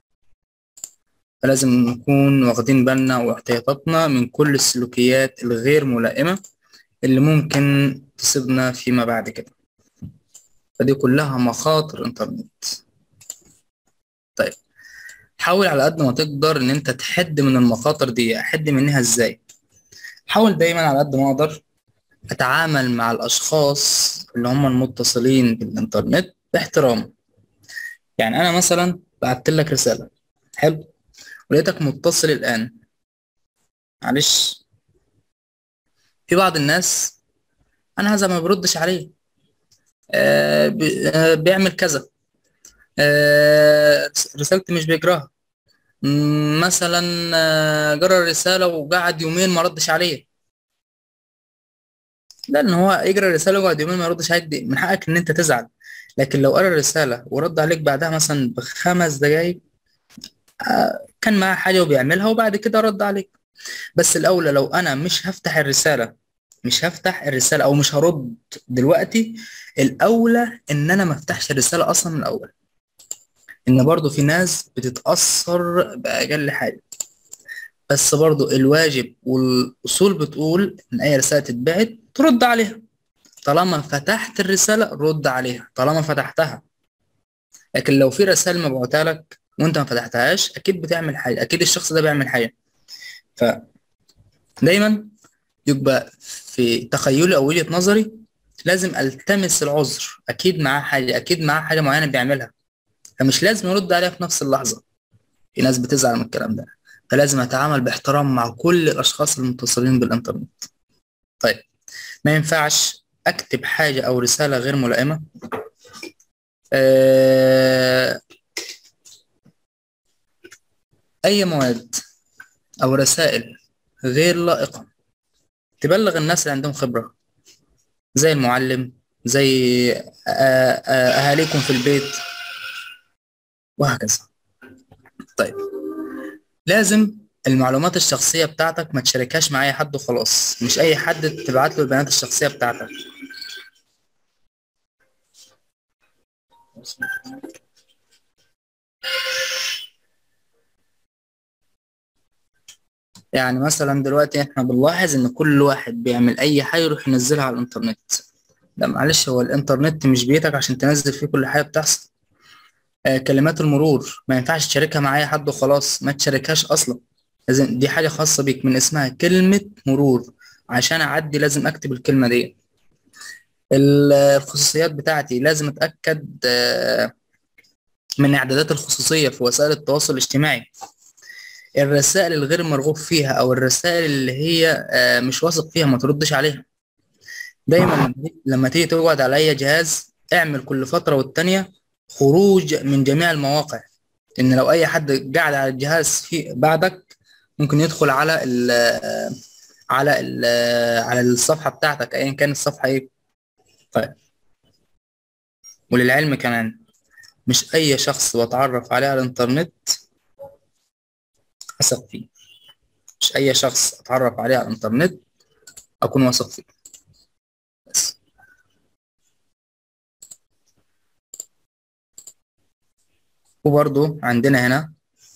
فلازم نكون واخدين بالنا واحتياطاتنا من كل السلوكيات الغير ملائمة اللي ممكن تصيبنا فيما بعد كده. فدي كلها مخاطر انترنت. طيب، حاول على قد ما تقدر ان انت تحد من المخاطر دي. احد منها ازاي؟ حاول دايما على قد ما اقدر اتعامل مع الاشخاص اللي هم المتصلين بالانترنت باحترام. يعني انا مثلا بعت لك رسالة، حلو، ولقيتك متصل الان. معلش، في بعض الناس انا هذا ما بردش عليه، آه بي- آه بيعمل كذا، آه رسالتي مش بيجراها. مم، مثلا آه، جرى الرسالة وقعد يومين ما ردش عليه. لان هو يجرى الرساله ويقعد يومين ما يردش عليك، دي من حقك ان انت تزعل. لكن لو قرا الرساله ورد عليك بعدها مثلا بخمس دقايق، آه، كان معاه حاجه وبيعملها وبعد كده رد عليك. بس الاولى لو انا مش هفتح الرساله مش هفتح الرساله او مش هرد دلوقتي، الاولى ان انا ما افتحش الرساله اصلا من الاول. ان برضو في ناس بتتاثر باقل حاجه. بس برضو الواجب والاصول بتقول ان اي رساله تتبعت ترد عليها. طالما فتحت الرسالة رد عليها طالما فتحتها. لكن لو في رسائل مبعوتة لك وانت ما فتحتهاش، اكيد بتعمل حاجة، اكيد الشخص ده بيعمل حاجة. فدايما يبقى في تخيلي او وجهة نظري لازم التمس العذر. اكيد معاه حاجة، اكيد معاه حاجة معينة بيعملها، فمش لازم يرد عليها في نفس اللحظة. في ناس بتزعل من الكلام ده. فلازم اتعامل باحترام مع كل الاشخاص المتصلين بالانترنت. طيب، ما ينفعش اكتب حاجة او رسالة غير ملائمة. آه، أي مواد أو رسائل غير لائقة تبلغ الناس اللي عندهم خبرة، زي المعلم، زي آه، آه، أهاليكم في البيت، وهكذا. طيب، لازم المعلومات الشخصية بتاعتك ما تشاركهاش مع أي حد وخلاص. مش أي حد تبعت له البيانات الشخصية بتاعتك. يعني مثلا دلوقتي احنا بنلاحظ ان كل واحد بيعمل اي حاجة يروح ينزلها على الانترنت. لا معلش، هو الانترنت مش بيتك عشان تنزل فيه كل حاجة بتحصل. آه، كلمات المرور ما ينفعش تشاركها مع اي حد وخلاص، ما تشاركهاش اصلا. لازم دي حاجة خاصة بيك من اسمها كلمة مرور. عشان اعدي لازم اكتب الكلمة دي. ال- الخصوصيات بتاعتي لازم اتأكد آه، من اعدادات الخصوصية في وسائل التواصل الاجتماعي. الرسائل الغير مرغوب فيها او الرسائل اللي هي آه، مش واثق فيها ما تردش عليها. دايما لما لما تيجي تقعد على اي جهاز اعمل كل فترة والتانية خروج من جميع المواقع. ان لو اي حد قاعد على الجهاز في بعدك ممكن يدخل على ال- على على الصفحه بتاعتك ايا كان الصفحه ايه. طيب، وللعلم كمان مش اي شخص بتعرف عليه على الانترنت اثق فيه. مش اي شخص اتعرف عليه على الانترنت اكون واثق فيه. بس وبرضو عندنا هنا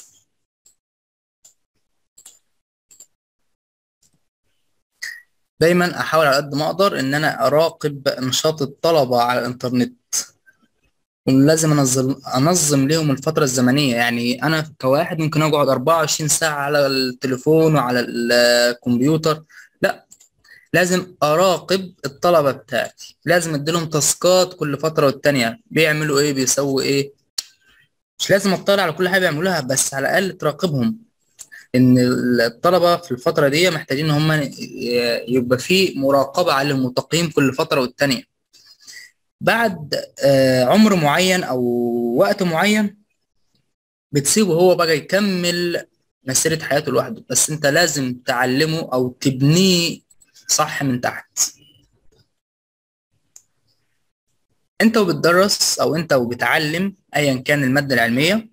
دايما احاول على قد ما اقدر ان انا اراقب نشاط الطلبه على الانترنت، ولازم انظم انظم لهم الفتره الزمنيه. يعني انا كواحد ممكن اقعد أربعة وعشرين ساعه على التليفون وعلى الكمبيوتر، لا، لازم اراقب الطلبه بتاعتي، لازم اديلهم تاسكات كل فتره والتانيه، بيعملوا ايه بيسووا ايه. مش لازم اطلع على كل حاجه بيعملوها، بس على الاقل تراقبهم. ان الطلبه في الفتره دي محتاجين ان هم يبقى في مراقبه عليهم وتقييم كل فتره والتانيه. بعد آه، عمر معين او وقت معين بتسيبه هو بقى يكمل مسيره حياته لوحده، بس انت لازم تعلمه او تبنيه صح من تحت. انت وبتدرس او انت وبتعلم ايا كان الماده العلميه،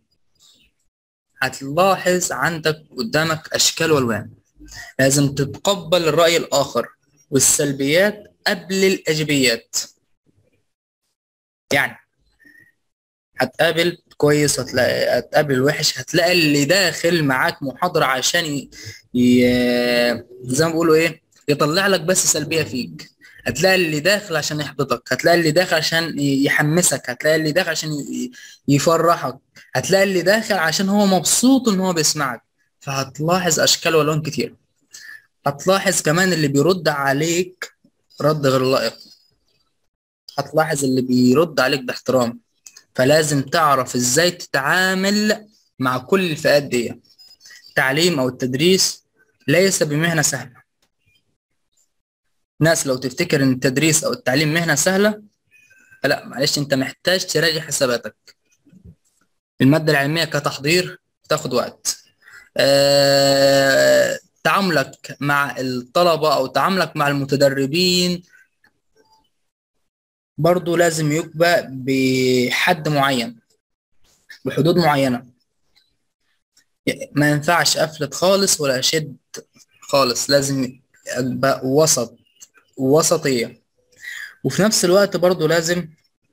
هتلاحظ عندك قدامك اشكال والوان. لازم تتقبل الراي الاخر والسلبيات قبل الايجابيات. يعني هتقابل كويس، هتلاقي هتقابل الوحش، هتلاقي اللي داخل معاك محاضرة عشان ي... ي... زي ما بيقولوا ايه، يطلع لك بس سلبية فيك. هتلاقي اللي داخل عشان يحبطك، هتلاقي اللي داخل عشان ي- يحمسك، هتلاقي اللي داخل عشان ي... يفرحك، هتلاقي اللي داخل عشان هو مبسوط ان هو بيسمعك. فهتلاحظ اشكال والوان كتير. هتلاحظ كمان اللي بيرد عليك رد غير لائق، هتلاحظ اللي بيرد عليك باحترام. فلازم تعرف ازاي تتعامل مع كل الفئات دي. التعليم او التدريس ليس بمهنة سهلة. ناس لو تفتكر ان التدريس او التعليم مهنة سهلة، لا معلش، انت محتاج تراجع حساباتك. المادة العلمية كتحضير تاخد وقت. أه... تعاملك مع الطلبة او تعاملك مع المتدربين برضو لازم يبقى بحد معين، بحدود معينة. ما ينفعش افلت خالص ولا اشد خالص، لازم ابقى وسط، وسطية. وفي نفس الوقت برضو لازم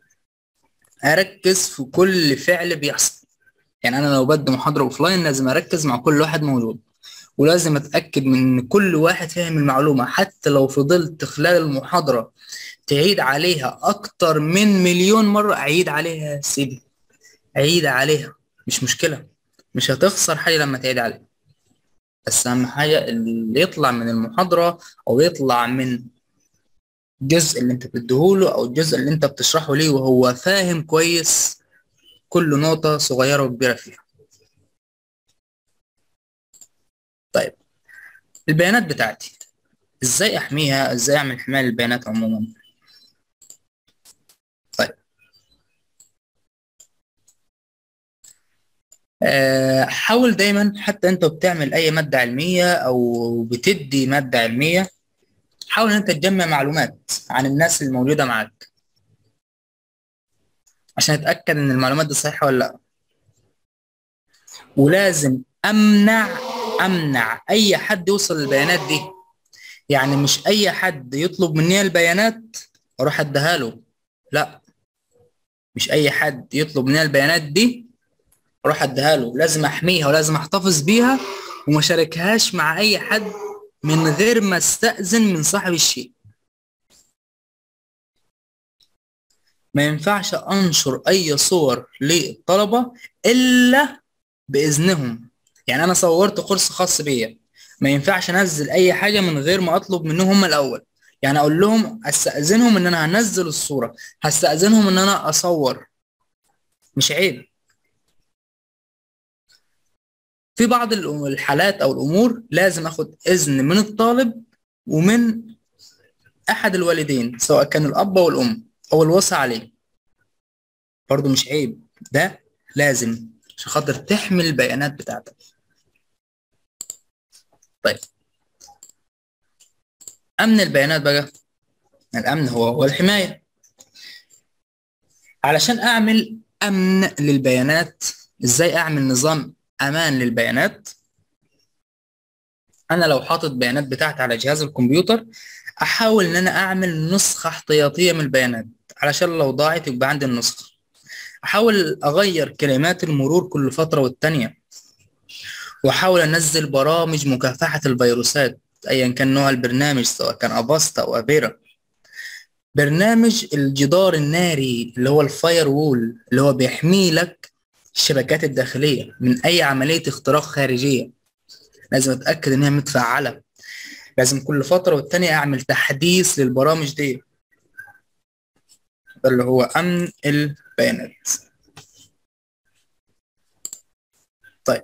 اركز في كل فعل بيحصل. يعني انا لو بدي محاضرة اوفلاين لازم اركز مع كل واحد موجود، ولازم اتاكد من ان كل واحد فاهم المعلومة. حتى لو فضلت خلال المحاضرة تعيد عليها اكتر من مليون مرة، اعيد عليها يا سيدي، عيد عليها، مش مشكلة، مش هتخسر حاجة لما تعيد عليها. بس أهم حاجة اللي يطلع من المحاضرة أو يطلع من الجزء اللي أنت بتديهوله أو الجزء اللي أنت بتشرحه ليه وهو فاهم كويس كل نقطة صغيرة وكبيرة فيها. طيب، البيانات بتاعتي إزاي أحميها؟ إزاي أعمل حماية للبيانات عموما؟ طيب، أه حاول دايما حتى أنت بتعمل أي مادة علمية أو بتدي مادة علمية، حاول ان انت تجمع معلومات عن الناس الموجوده معاك عشان اتاكد ان المعلومات دي صحيحه ولا لا. ولازم امنع امنع اي حد يوصل للبيانات دي. يعني مش اي حد يطلب مني البيانات اروح اديها له، لا، مش اي حد يطلب مني البيانات دي اروح اديها له. لازم احميها ولازم احتفظ بيها وما شاركهاش مع اي حد من غير ما استأذن من صاحب الشيء. ما ينفعش انشر اي صور للطلبة الا باذنهم. يعني انا صورت كورس خاص بيا، ما ينفعش انزل اي حاجه من غير ما اطلب منهم هم الاول. يعني اقول لهم استاذنهم ان انا هنزل الصوره، هستاذنهم ان انا اصور، مش عيب. في بعض الأم- الحالات او الامور لازم اخد اذن من الطالب ومن احد الوالدين، سواء كان الاب او الام او الوصي عليه، برضو مش عيب. ده لازم عشان خاطر تحمي البيانات بتاعتك. طيب، امن البيانات بقى، الامن هو هو الحمايه. علشان اعمل امن للبيانات، ازاي اعمل نظام امان للبيانات؟ انا لو حاطط بيانات بتاعتي على جهاز الكمبيوتر، احاول ان انا اعمل نسخه احتياطيه من البيانات علشان لو ضاعت يبقى عندي النسخه. احاول اغير كلمات المرور كل فتره والتانيه، واحاول انزل برامج مكافحه الفيروسات ايا كان نوع البرنامج، سواء كان افاست او افيرا. برنامج الجدار الناري اللي هو الفاير وول، اللي هو بيحمي لك الشبكات الداخليه من اي عمليه اختراق خارجيه، لازم اتاكد ان هي متفعله. لازم كل فتره والتانيه اعمل تحديث للبرامج دي، ده اللي هو امن البيانات. طيب،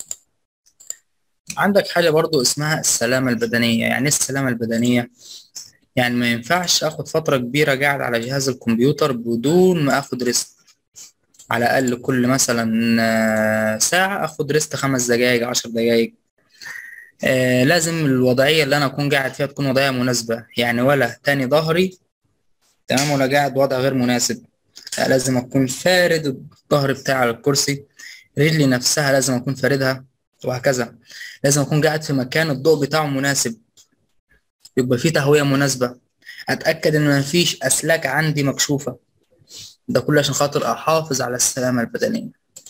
عندك حاجه برضو اسمها السلامه البدنيه. يعني ايه السلامه البدنيه؟ يعني ما ينفعش اخد فتره كبيره قاعد على جهاز الكمبيوتر بدون ما اخد ريست. على الاقل كل مثلا آه، ساعه اخد ريست خمس دقائق، عشر دقائق. آه لازم الوضعيه اللي انا اكون قاعد فيها تكون وضعيه مناسبه، يعني ولا تاني ظهري تمام ولا قاعد وضع غير مناسب. لا، لازم اكون فارد الظهر بتاعي على الكرسي، رجلي نفسها لازم اكون فاردها، وهكذا. لازم اكون قاعد في مكان الضوء بتاعه مناسب، يبقى فيه تهوية مناسبة. اتاكد ان مفيش اسلاك عندي مكشوفة، ده كله عشان خاطر احافظ على السلامة البدنية.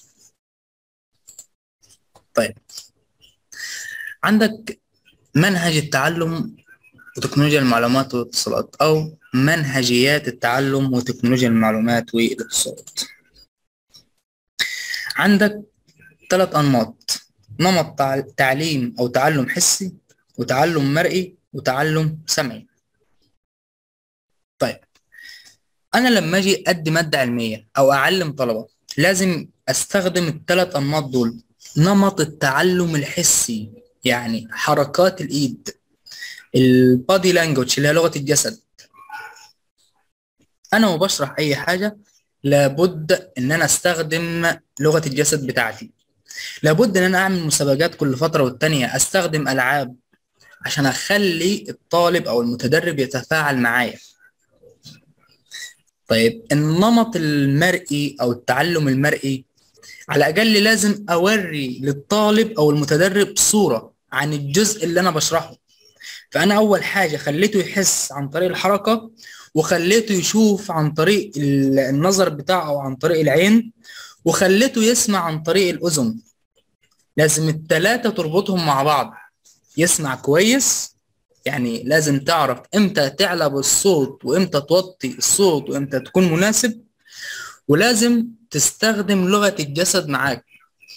طيب، عندك منهج التعلم وتكنولوجيا المعلومات والاتصالات، او منهجيات التعلم وتكنولوجيا المعلومات والاتصالات. عندك ثلاث أنماط: نمط تع- تعليم أو تعلم حسي، وتعلم مرئي، وتعلم سمعي. طيب، أنا لما أجي أدي مادة علمية أو أعلم طلبة، لازم أستخدم الثلاث أنماط دول. نمط التعلم الحسي، يعني حركات الإيد، البادي لانجوج اللي هي لغة الجسد. أنا وبشرح أي حاجة لابد إن أنا أستخدم لغة الجسد بتاعتي. لابد إن أنا أعمل مسابقات كل فترة والتانية، أستخدم ألعاب عشان اخلي الطالب او المتدرب يتفاعل معايا. طيب، النمط المرئي او التعلم المرئي، على الاقل لازم اوري للطالب او المتدرب صورة عن الجزء اللي انا بشرحه. فانا اول حاجة خليته يحس عن طريق الحركة، وخليته يشوف عن طريق النظر بتاعه او عن طريق العين، وخليته يسمع عن طريق الاذن. لازم التلاتة تربطهم مع بعض. يسمع كويس، يعني لازم تعرف امتى تعلى بالصوت وامتى توطي الصوت وامتى تكون مناسب، ولازم تستخدم لغة الجسد معاك.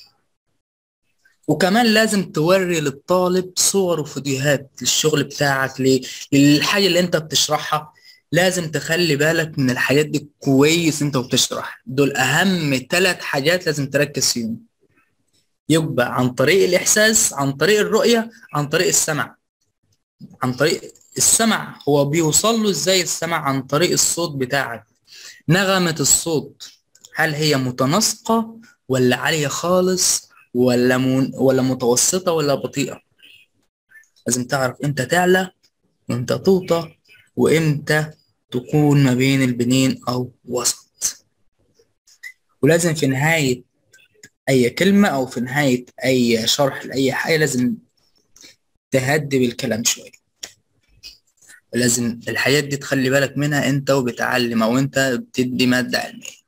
وكمان لازم توري للطالب صور وفيديوهات للشغل بتاعك، ل- للحاجة اللي انت بتشرحها. لازم تخلي بالك من الحاجات دي كويس انت وبتشرح، دول اهم ثلاث حاجات لازم تركز فيهم. يبقى عن طريق الاحساس، عن طريق الرؤية، عن طريق السمع. عن طريق السمع، هو بيوصل له ازاي السمع؟ عن طريق الصوت بتاعك. نغمة الصوت، هل هي متناسقة ولا عالية خالص ولا من ولا متوسطة ولا بطيئة؟ لازم تعرف امتى تعلى وامتى توطى وامتى تكون ما بين البنين او وسط. ولازم في نهاية اي كلمة او في نهاية اي شرح لاي حاجة لازم تهدي بالكلام شوية. لازم الحاجات دي تخلي بالك منها انت وبتعلم او انت بتدي مادة علمية.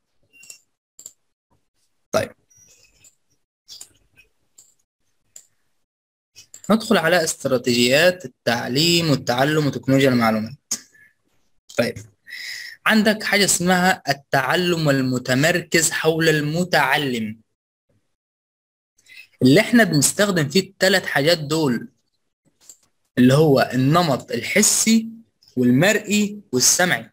طيب، ندخل على استراتيجيات التعليم والتعلم وتكنولوجيا المعلومات. طيب، عندك حاجة اسمها التعلم المتمركز حول المتعلم، اللي احنا بنستخدم فيه الثلاث حاجات دول، اللي هو النمط الحسي والمرئي والسمعي.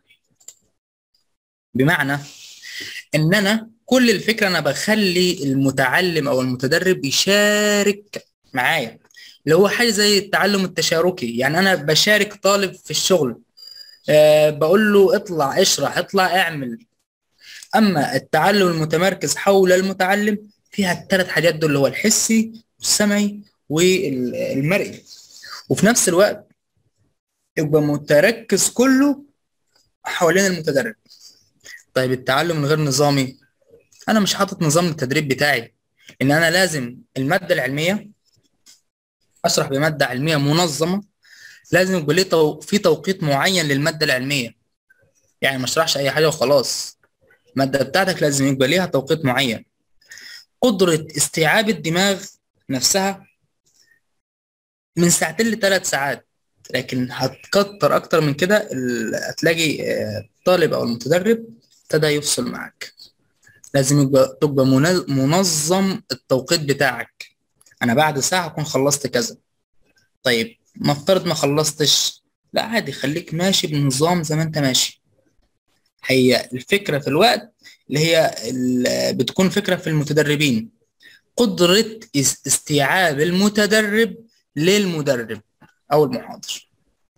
بمعنى ان انا كل الفكرة انا بخلي المتعلم او المتدرب يشارك معايا، اللي هو حاجة زي التعلم التشاركي. يعني انا بشارك طالب في الشغل، أه بقول له اطلع اشرح، اطلع اعمل. اما التعلم المتمركز حول المتعلم فيها الثلاث حاجات دول، اللي هو الحسي والسمعي والمرئي. وفي نفس الوقت يبقى متركز كله حوالين المتدرب. طيب التعلم الغير نظامي، انا مش حاطط نظام التدريب بتاعي، ان انا لازم الماده العلميه اشرح بماده علميه منظمه، لازم يبقى ليه تو... في توقيت معين للماده العلميه. يعني ما اشرحش اي حاجه وخلاص، الماده بتاعتك لازم يبقى ليها توقيت معين. قدره استيعاب الدماغ نفسها من ساعتين لثلاث ساعات، لكن هتكتر اكتر من كده ال- هتلاقي آه، الطالب او المتدرب ابتدى يفصل معاك. لازم يبقى تبقى منظ- منظم التوقيت بتاعك. انا بعد ساعة اكون خلصت كذا. طيب نفترض ما خلصتش، لا عادي، خليك ماشي بنظام زي ما انت ماشي. هي الفكرة في الوقت اللي هي ال- بتكون فكرة في المتدربين، قدرة اس- استيعاب المتدرب للمدرب او المحاضر.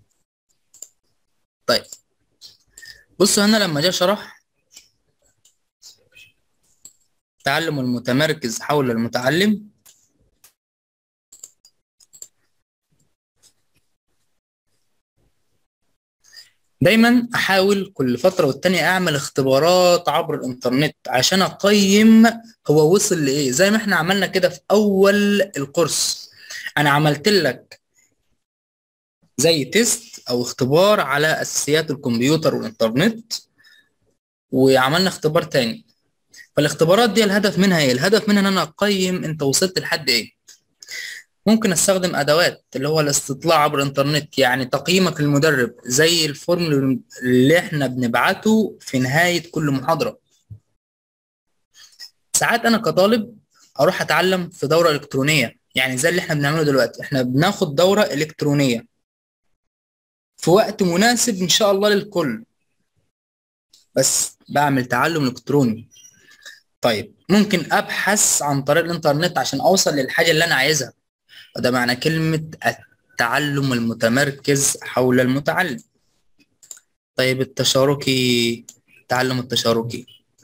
طيب بص هنا لما جاء شرح تعلم المتمركز حول المتعلم، دايما احاول كل فتره والتانيه اعمل اختبارات عبر الانترنت عشان اقيم هو وصل لايه، زي ما احنا عملنا كده في اول الكورس. انا عملت لك زي تيست او اختبار على اساسيات الكمبيوتر والانترنت، وعملنا اختبار تاني. فالاختبارات دي الهدف منها ايه؟ الهدف منها ان انا اقيم انت وصلت لحد ايه. ممكن استخدم ادوات اللي هو الاستطلاع عبر الانترنت، يعني تقييمك للمدرب زي الفورم اللي احنا بنبعته في نهاية كل محاضرة. ساعات انا كطالب اروح اتعلم في دورة الكترونية، يعني زي اللي احنا بنعمله دلوقتي، احنا بناخد دورة الكترونية في وقت مناسب ان شاء الله للكل، بس بعمل تعلم الكتروني. طيب ممكن ابحث عن طريق الانترنت عشان اوصل للحاجة اللي انا عايزها، وده معنى كلمة التعلم المتمركز حول المتعلم. طيب التشاركي، التعلم التشاركي،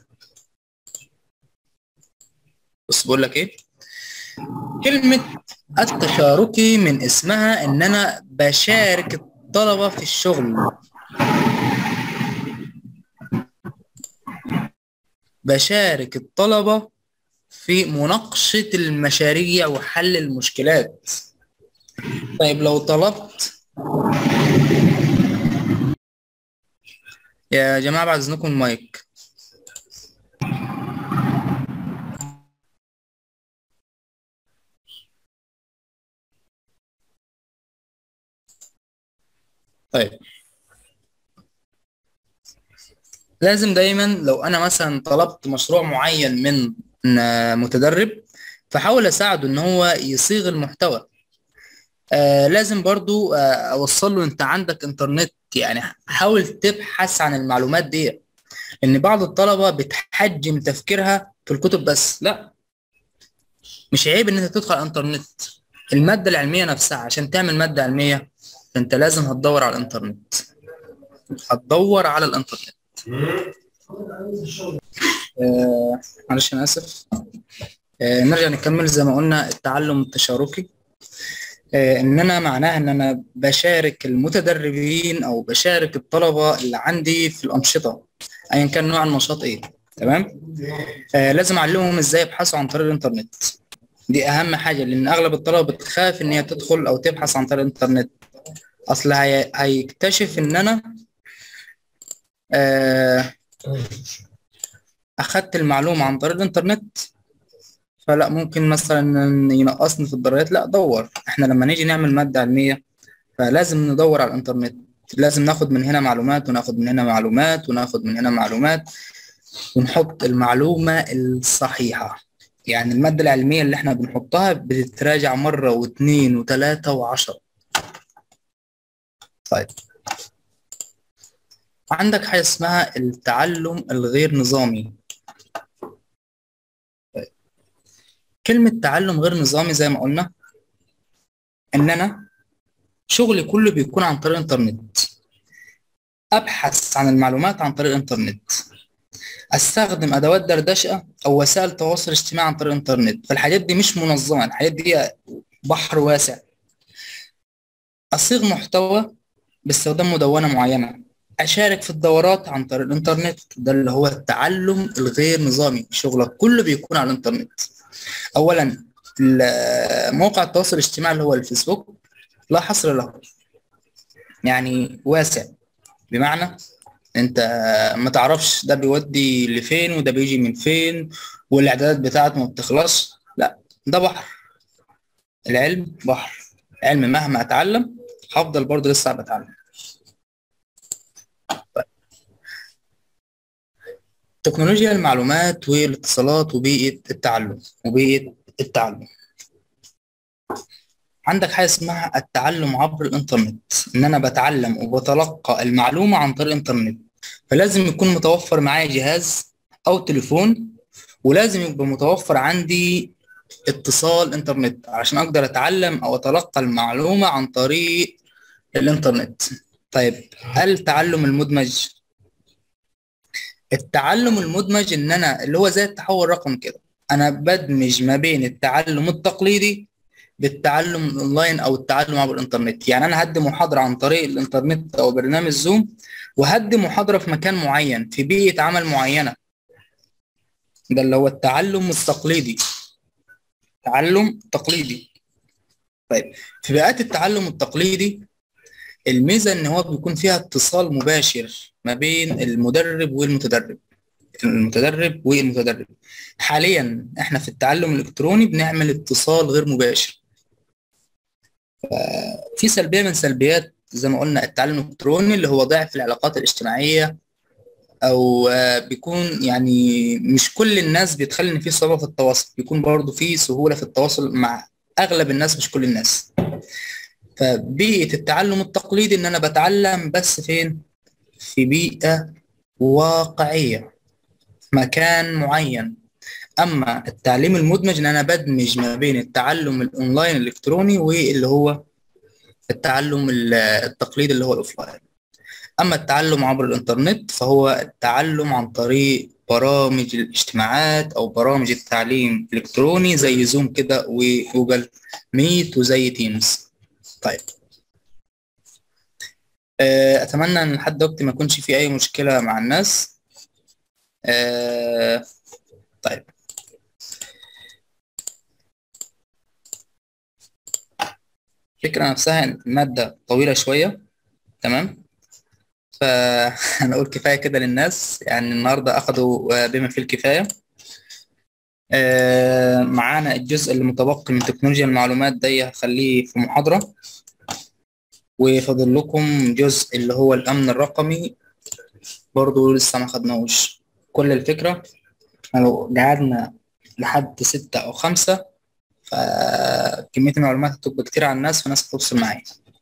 بص بقول لك ايه. كلمة التشاركي من اسمها ان انا بشارك الطلبة في الشغل، بشارك الطلبة في مناقشة المشاريع وحل المشكلات. طيب لو طلبت يا جماعة بعد اذنكم المايك. طيب لازم دايما لو انا مثلا طلبت مشروع معين من متدرب، فحاول اساعده ان هو يصيغ المحتوى. آه لازم برضو آه اوصل له انت عندك انترنت، يعني حاول تبحث عن المعلومات دي. ان بعض الطلبة بتحجم تفكيرها في الكتب بس، لا، مش عيب ان انت تدخل على الانترنت. المادة العلمية نفسها عشان تعمل مادة علمية انت لازم هتدور على الانترنت، هتدور على الانترنت. آه معلش انا اسف. آه نرجع نكمل زي ما قلنا التعلم التشاركي. آه ان انا معناها ان انا بشارك المتدربين او بشارك الطلبة اللي عندي في الانشطة ايا كان نوع النشاط ايه. تمام. آه لازم اعلمهم ازاي يبحثوا عن طريق الانترنت، دي اهم حاجة، لان اغلب الطلبة بتخاف ان هي تدخل او تبحث عن طريق الانترنت. اصل هي... هيكتشف ان انا آه اخدت المعلومة عن طريق الانترنت، فلا ممكن مثلا ينقصني في الدرجات. لا دور، احنا لما نيجي نعمل مادة علمية فلازم ندور على الانترنت، لازم ناخد من هنا معلومات وناخد من هنا معلومات وناخد من هنا معلومات ونحط المعلومة الصحيحة. يعني المادة العلمية اللي احنا بنحطها بتتراجع مرة واثنين وثلاثة وعشرة. طيب عندك حاجة اسمها التعلم الغير نظامي. طيب. كلمة تعلم غير نظامي زي ما قلنا ان انا شغلي كله بيكون عن طريق الانترنت، ابحث عن المعلومات عن طريق الانترنت، استخدم ادوات دردشه او وسائل تواصل اجتماعي عن طريق الانترنت. فالحاجات دي مش منظمه، الحاجات دي بحر واسع. اصيغ محتوى باستخدام مدونة معينة، أشارك في الدورات عن طريق الإنترنت. ده اللي هو التعلم الغير نظامي، شغلك كله بيكون على الإنترنت. أولا ال- موقع التواصل الاجتماعي اللي هو الفيسبوك لا حصر له، يعني واسع، بمعنى انت ما تعرفش ده بيودي لفين وده بيجي من فين، والاعدادات بتاعته ما بتخلصش. لا، ده بحر، العلم بحر، علم مهما اتعلم هفضل برضه لسه بتعلم. تكنولوجيا المعلومات والاتصالات وبيئة التعلم وبيئة التعلم. عندك حاجة اسمها التعلم عبر الإنترنت، إن أنا بتعلم وبتلقى المعلومة عن طريق الإنترنت. فلازم يكون متوفر معايا جهاز أو تليفون، ولازم يبقى متوفر عندي اتصال إنترنت عشان أقدر أتعلم أو أتلقى المعلومة عن طريق الإنترنت. طيب، التعلم المدمج. التعلم المدمج إن أنا اللي هو زي التحول الرقمي كده، أنا بدمج ما بين التعلم التقليدي بالتعلم الاونلاين او التعلم عبر الانترنت. يعني انا هدي محاضره عن طريق الانترنت او برنامج زوم، وهدي محاضره في مكان معين في بيئه عمل معينه. ده اللي هو التعلم التقليدي، تعلم تقليدي. طيب، في بيئات التعلم التقليدي الميزه ان هو بيكون فيها اتصال مباشر ما بين المدرب والمتدرب، المتدرب والمتدرب. حاليا احنا في التعلم الالكتروني بنعمل اتصال غير مباشر. في سلبية من سلبيات زي ما قلنا التعلم الإلكتروني اللي هو ضعف العلاقات الاجتماعية، أو آه، بيكون يعني مش كل الناس بيتخلي إن في صعوبة في التواصل، بيكون برضه في سهولة في التواصل مع أغلب الناس مش كل الناس. فبيئة التعلم التقليدي إن أنا بتعلم بس فين؟ في بيئة واقعية، مكان معين. أما التعليم المدمج إن أنا بدمج ما بين التعلم الأونلاين الإلكتروني واللي هو التعلم ال- التقليدي اللي هو الأوفلاين. أما التعلم عبر الإنترنت فهو التعلم عن طريق برامج الاجتماعات أو برامج التعليم الإلكتروني زي زوم كده وجوجل ميت وزي تيمز. طيب، آه، أتمنى أن لحد دلوقتي ما يكونش في أي مشكلة مع الناس. آه، طيب، الفكرة نفسها إن المادة طويلة شوية، تمام. فأنا أقول كفاية كده للناس، يعني النهاردة أخدوا آه، بما فيه الكفاية. آه، معانا الجزء اللي متبقي من تكنولوجيا المعلومات ده هخليه في محاضرة، وفاضل لكم جزء اللي هو الأمن الرقمي برضو لسه ما خدناهوش. كل الفكرة لو قعدنا لحد ستة أو خمسة فكمية المعلومات هتبقى كتير على الناس، فالناس هتوصل معايا.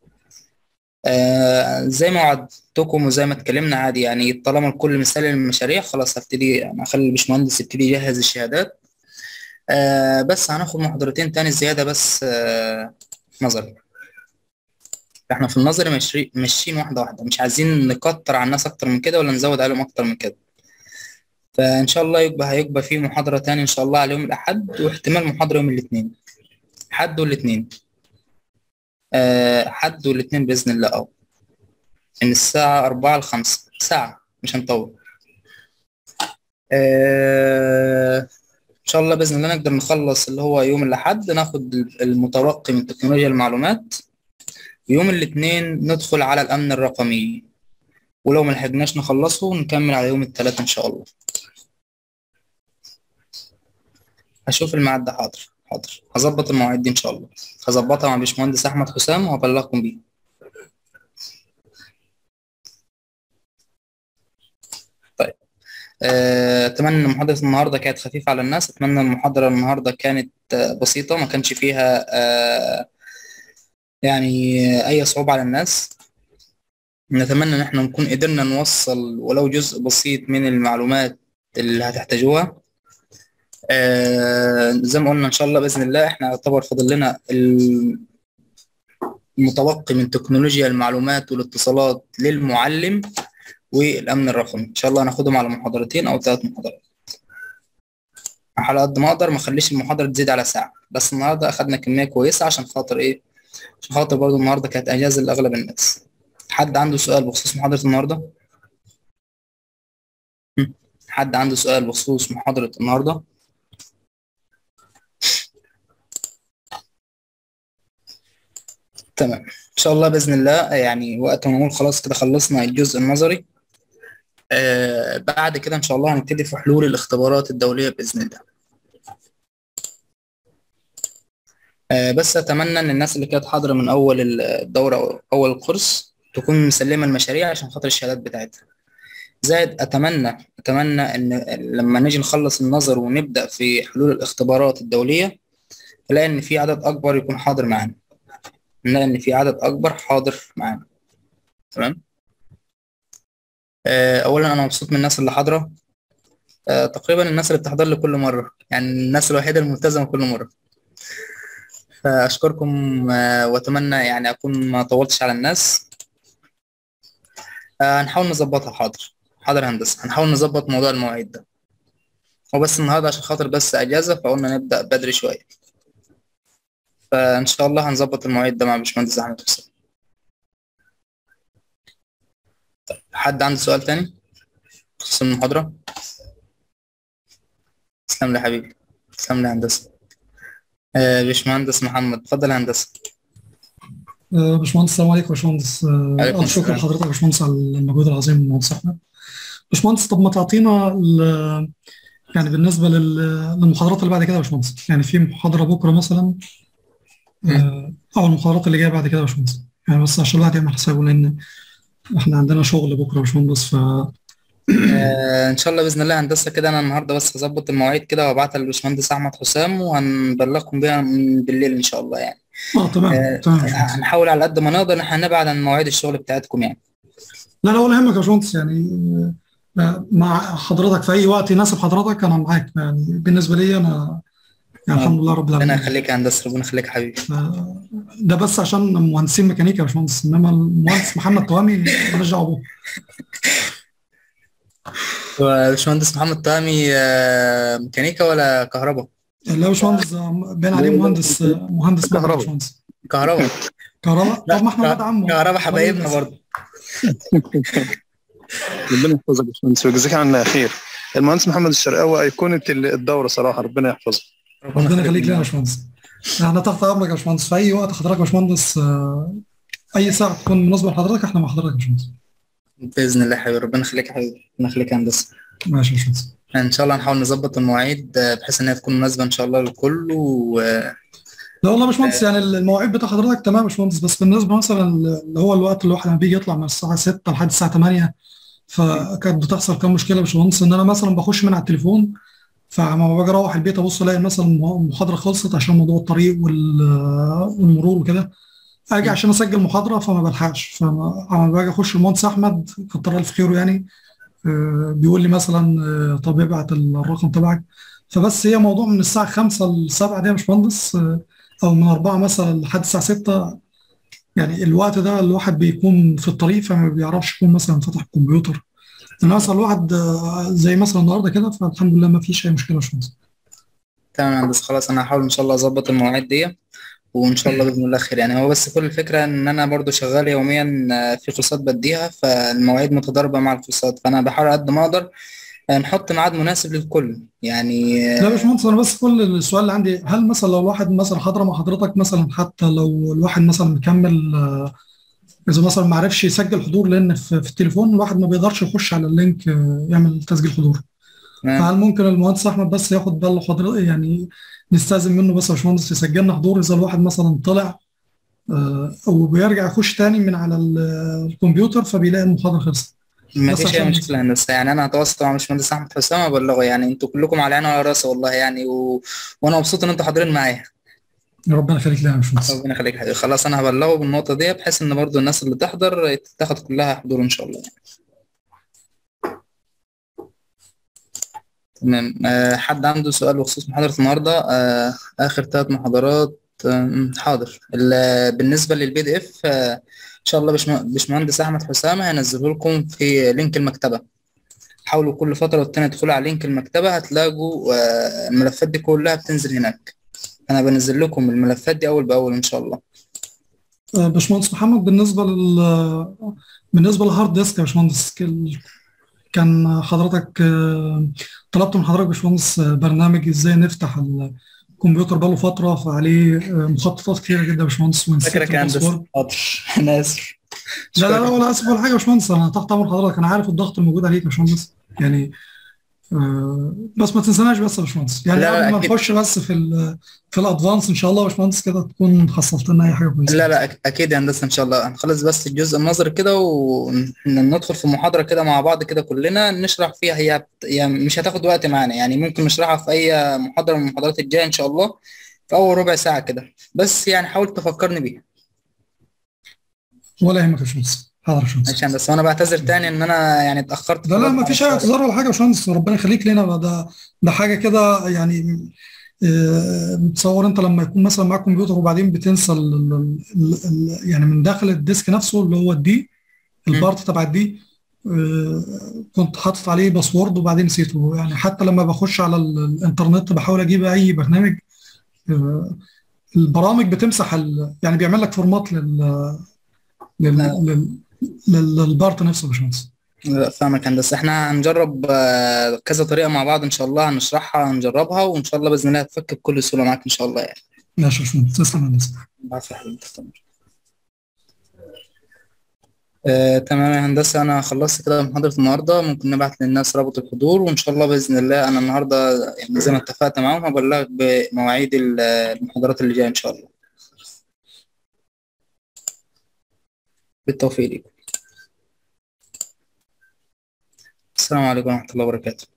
آه زي ما وعدتكم وزي ما اتكلمنا عادي، يعني طالما الكل مثال المشاريع خلاص هبتدي يعني أخلي الباشمهندس يبتدي يجهز الشهادات. آه بس هناخد محاضرتين تاني زيادة بس آه نظري. احنا في النظري ماشي ماشيين واحدة واحدة، مش عايزين نكتر على الناس أكتر من كده ولا نزود عليهم أكتر من كده. فإن شاء الله يبقى هيبقى في محاضرة تاني إن شاء الله على يوم الأحد، واحتمال محاضرة يوم الاثنين، حد والاثنين. أه حد والاثنين بإذن الله، أو من الساعة أربعة لخمسة ساعة، مش هنطول. أه إن شاء الله بإذن الله نقدر نخلص اللي هو يوم الأحد، ناخد المتبقي من تكنولوجيا المعلومات. يوم الاثنين ندخل على الأمن الرقمي، ولو ملحقناش نخلصه نكمل على يوم الثلاث إن شاء الله. هشوف الميعاد ده، حاضر حاضر، هظبط المواعيد دي إن شاء الله، هظبطها مع باشمهندس أحمد حسام وهبلغكم بيه. طيب، آه، أتمنى إن محاضرة النهاردة كانت خفيفة على الناس، أتمنى المحاضرة النهاردة كانت آه، بسيطة، ما كانش فيها آه، يعني آه، أي صعوبة على الناس. نتمنى إن احنا نكون قدرنا نوصل ولو جزء بسيط من المعلومات اللي هتحتاجوها. آه، زي ما قلنا إن شاء الله بإذن الله احنا يعتبر فاضل لنا المتبقي من تكنولوجيا المعلومات والاتصالات للمعلم والأمن الرقمي. إن شاء الله هناخدهم على محاضرتين أو ثلاث محاضرات، على قد ما أقدر ما أخليش المحاضرة تزيد على ساعة. بس النهاردة أخدنا كمية كويسة عشان خاطر إيه؟ عشان خاطر برضه النهاردة كانت أجازة لأغلب الناس. حد عنده سؤال بخصوص محاضرة النهاردة؟ هم؟ حد عنده سؤال بخصوص محاضرة النهاردة؟ تمام، إن شاء الله بإذن الله. يعني وقت ما نقول خلاص كده خلصنا الجزء النظري، آه بعد كده إن شاء الله هنبتدي في حلول الاختبارات الدولية بإذن الله. آه بس أتمنى إن الناس اللي كانت حاضرة من أول الدورة أو أول الكورس تكون مسلمة المشاريع عشان خاطر الشهادات بتاعتها. زائد أتمنى أتمنى إن لما نيجي نخلص النظر ونبدأ في حلول الاختبارات الدولية، نلاقي إن في عدد أكبر يكون حاضر معانا. نلاقي إن في عدد أكبر حاضر معانا. تمام. آه، أولا أنا مبسوط من الناس اللي حاضرة. آه، تقريبا الناس اللي بتحضر لي كل مرة، يعني الناس الوحيدة الملتزمة كل مرة. فأشكركم. آه، وأتمنى يعني أكون ما طولتش على الناس. آه، هنحاول نظبطها. حاضر حاضر هندسة، هنحاول نظبط موضوع المواعيد ده. وبس النهاردة عشان خاطر بس أجازة فقلنا نبدأ بدري شوية. فإن شاء الله هنظبط المواعيد ده مع باشمهندس أحمد حسين. حد عنده سؤال تاني بخصوص المحاضرة؟ تسلم لي يا حبيبي، تسلم لي يا هندسة. آه، باشمهندس محمد، اتفضل يا هندسة. آه، باشمهندس السلام عليكم يا باشمهندس. آه، عليكم ألف شكر السلام. لحضرتك يا باشمهندس على المجهود العظيم من مهندس أحمد. باشمهندس طب ما تعطينا ال- يعني بالنسبة لل- للمحاضرات اللي بعد كده يا باشمهندس، يعني في محاضرة بكرة مثلا، مم. آه، أو المحاضرات اللي جاية بعد كده يا باشمهندس، يعني بس عشان الواحد يعمل حسابه لأن إحنا عندنا شغل بكرة يا باشمهندس. ف آه، ان شاء الله باذن الله هندسه كده. انا النهارده بس هظبط المواعيد كده وابعتها للباشمهندس احمد حسام وهنبلغكم بيها من بالليل ان شاء الله يعني. آه تمام آه، تمام يا باشمهندس. هنحاول على قد ما نقدر ان احنا نبعد عن مواعيد الشغل بتاعتكم يعني. لا لا ولا يهمك يا باشمهندس، يعني آه، مع حضرتك في أي وقت يناسب حضرتك أنا معاك، يعني بالنسبة لي أنا يعني الحمد لله رب ربنا العالمين. يخليك يا هندسه، ربنا يخليك يا حبيبي. آه، ده بس عشان مهندسين ميكانيكا يا باشمهندس، انما المهندس محمد توامي مالناش دعوه به. باشمهندس محمد طامي آه، ميكانيكا ولا كهرباء؟ لا يا باشمهندس، آه، باين عليه مهندس، آه، مهندس مدني يا كهرباء. باشمهندس. كهرباء. كهرباء، طب لا، ما احنا ولاد ك- عمه كهرباء ولا ايه حبايبنا بس. برضه. ربنا يحفظك يا باشمهندس ويجزيك عنا خير. المهندس محمد الشرقاوي أيقونة الدورة صراحة، ربنا يحفظه. ربنا ربنا يخليك يخليك لنا يا لنا. باشمهندس. احنا تحت امرك يا باشمهندس في اي وقت حضرتك يا باشمهندس، آه، اي ساعه تكون مناسبه لحضرتك احنا مع حضرتك يا باشمهندس. باذن الله يا حبيبي، ربنا يخليك يا حبيبي، ربنا يخليك يا هندسه. ماشي يا باشمهندس. ان شاء الله هنحاول نظبط المواعيد آه، بحيث انها تكون مناسبه ان شاء الله للكل و لا والله يا باشمهندس، يعني المواعيد بتاع حضرتك تمام يا باشمهندس، بس بالنسبه مثلا اللي هو الوقت اللي الواحد لما بيجي يطلع من الساعه ستة لحد الساعه ثمانية، فكانت بتحصل كام مشكله يا باشمهندس، ان انا مثلا بخش من على التليفون، فلما باجي اروح البيت ابص الاقي مثلا المحاضره خلصت عشان موضوع الطريق وال- والمرور وكده، اجي عشان اسجل محاضره فما بلحقش، فلما باجي اخش المهندس احمد كتر الف خيره يعني، آه، بيقول لي مثلا آه، طب ابعت الرقم تبعك. فبس هي موضوع من الساعه خمسة ل سبعة دي يا باشمهندس، آه، او من أربعة مثلا لحد الساعه ستة، يعني الوقت ده الواحد بيكون في الطريق فما بيعرفش يكون مثلا فتح الكمبيوتر. انا مثلا الواحد آه، زي مثلا النهارده كده، فالحمد لله ما فيش اي مشكله يا باشمهندس. تمام يا هندسة، خلاص انا هحاول ان شاء الله اظبط المواعيد دي وان شاء الله باذن الله خير يعني. هو بس كل الفكره ان انا برضو شغال يوميا آه، في كورسات بديها، فالمواعيد متضاربه مع الكورسات، فانا بحاول قد ما اقدر آه، نحط ميعاد مناسب للكل يعني. لا يا آه، باشمهندس، انا بس كل السؤال اللي عندي، هل مثلا لو الواحد مثلا حضر مع حضرتك مثلا، حتى لو الواحد مثلا مكمل، آه، اذا مثلا ما عرفش يسجل حضور لان في, في التليفون الواحد ما بيقدرش يخش على اللينك آه، يعمل تسجيل حضور، تمام. فهل ممكن المهندس احمد بس ياخد باله حضرتك يعني، نستاذن منه بس يا باشمهندس يسجلنا حضور اذا الواحد مثلا طلع، آه، او بيرجع يخش تاني من على ال- الكمبيوتر فبيلاقي المحاضره خلصت، ما بس فيش اي عشان بس. مشكله يا هندسه يعني. انا هتواصل مع باشمهندس احمد حسام ابلغه يعني. انتوا كلكم على عيني وعلى راسي والله يعني و... وانا مبسوط ان انتوا حاضرين معايا. ربنا يخليك لنا يا باشمهندس. ربنا يخليك يا حبيبي. خلاص انا هبلغه بالنقطه دي بحيث ان برضو الناس اللي تحضر تاخد كلها حضور ان شاء الله. تمام. أه حد عنده سؤال بخصوص محاضرة النهاردة؟ أه آخر ثلاث محاضرات. أه حاضر. ال- بالنسبة للبي دي اف أه إن شاء الله باشم- باشمهندس أحمد حسام هينزله لكم في لينك المكتبة. حاولوا كل فترة والتانية تدخلوا على لينك المكتبة هتلاقوا أه الملفات دي كلها بتنزل هناك. أنا بنزل لكم الملفات دي أول بأول إن شاء الله. آه، باشمهندس محمد، بالنسبة لل بالنسبة للهارد ديسك يا باشمهندس، ك- كان حضرتك آه، طلبت من حضرتك يا باشمهندس آه، برنامج ازاي نفتح الكمبيوتر بقاله فترة، فعليه آه، مخططات كتيرة جدا يا باشمهندس، ونسيت فاكرك يا هندسة، الباسورد. حاضر. انا اسف. لا لا اشكرك. لا، ولا اسف ولا حاجة يا باشمهندس، انا تحت امر حضرتك، انا عارف الضغط الموجود عليك يا باشمهندس يعني. آه، بس ما تنسناش بس يا باشمهندس، لا يعني قبل لا ما اكيد. نخش بس في ال في الادفانس ان شاء الله يا باشمهندس، كده تكون حصلت لنا اي حاجة كويسة لا خالص. لا أك- اكيد يا هندسه، ان شاء الله هنخلص بس الجزء النظري كده وندخل في محاضره كده مع بعض كده كلنا نشرح فيها. هي بت- يعني مش هتاخد وقت معانا، يعني ممكن نشرحها في اي محاضره من المحاضرات الجايه ان شاء الله في اول ربع ساعه كده، بس يعني حاول تفكرني بيها. ولا يهمك يا باشمهندس، حاضر يا ماشي باشمهندس. يا هندسه، وانا بعتذر تاني ان انا يعني اتاخرت في لا لا، الرد ما على فيش اي السؤال. اعتذار ولا حاجه يا باشمهندس، ربنا يخليك لنا. ده ده حاجه كده يعني. آه، تصور انت لما يكون مثلا معاك كمبيوتر وبعدين بتنسى ال ال ال ال يعني من داخل الديسك نفسه اللي هو الدي، مم. البارت تبع الدي. آه، كنت حاطط عليه باسورد وبعدين نسيته، يعني حتى لما بخش على ال- الانترنت بحاول اجيب اي برنامج. آه، البرامج بتمسح ال يعني بيعمل لك فورمات لل لا لل لل- لل- للبارت نفسه يا باشمهندس. لا فاهمك هندسه، احنا هنجرب آه، كذا طريقه مع بعض ان شاء الله، هنشرحها هنجربها وان شاء الله باذن الله هتفك بكل سهوله معاك ان شاء الله يعني. ماشي يا باشمهندس، تسلم يا هندسه. بعرف يا حبيبي. آه، تمام يا هندسة، أنا خلصت كده محاضرة النهاردة، ممكن نبعت للناس رابط الحضور وإن شاء الله بإذن الله أنا النهاردة يعني زي ما اتفقت معاهم هبلغك بمواعيد ال- المحاضرات اللي جاية إن شاء الله. بالتوفيق لكم. السلام عليكم ورحمة الله وبركاته.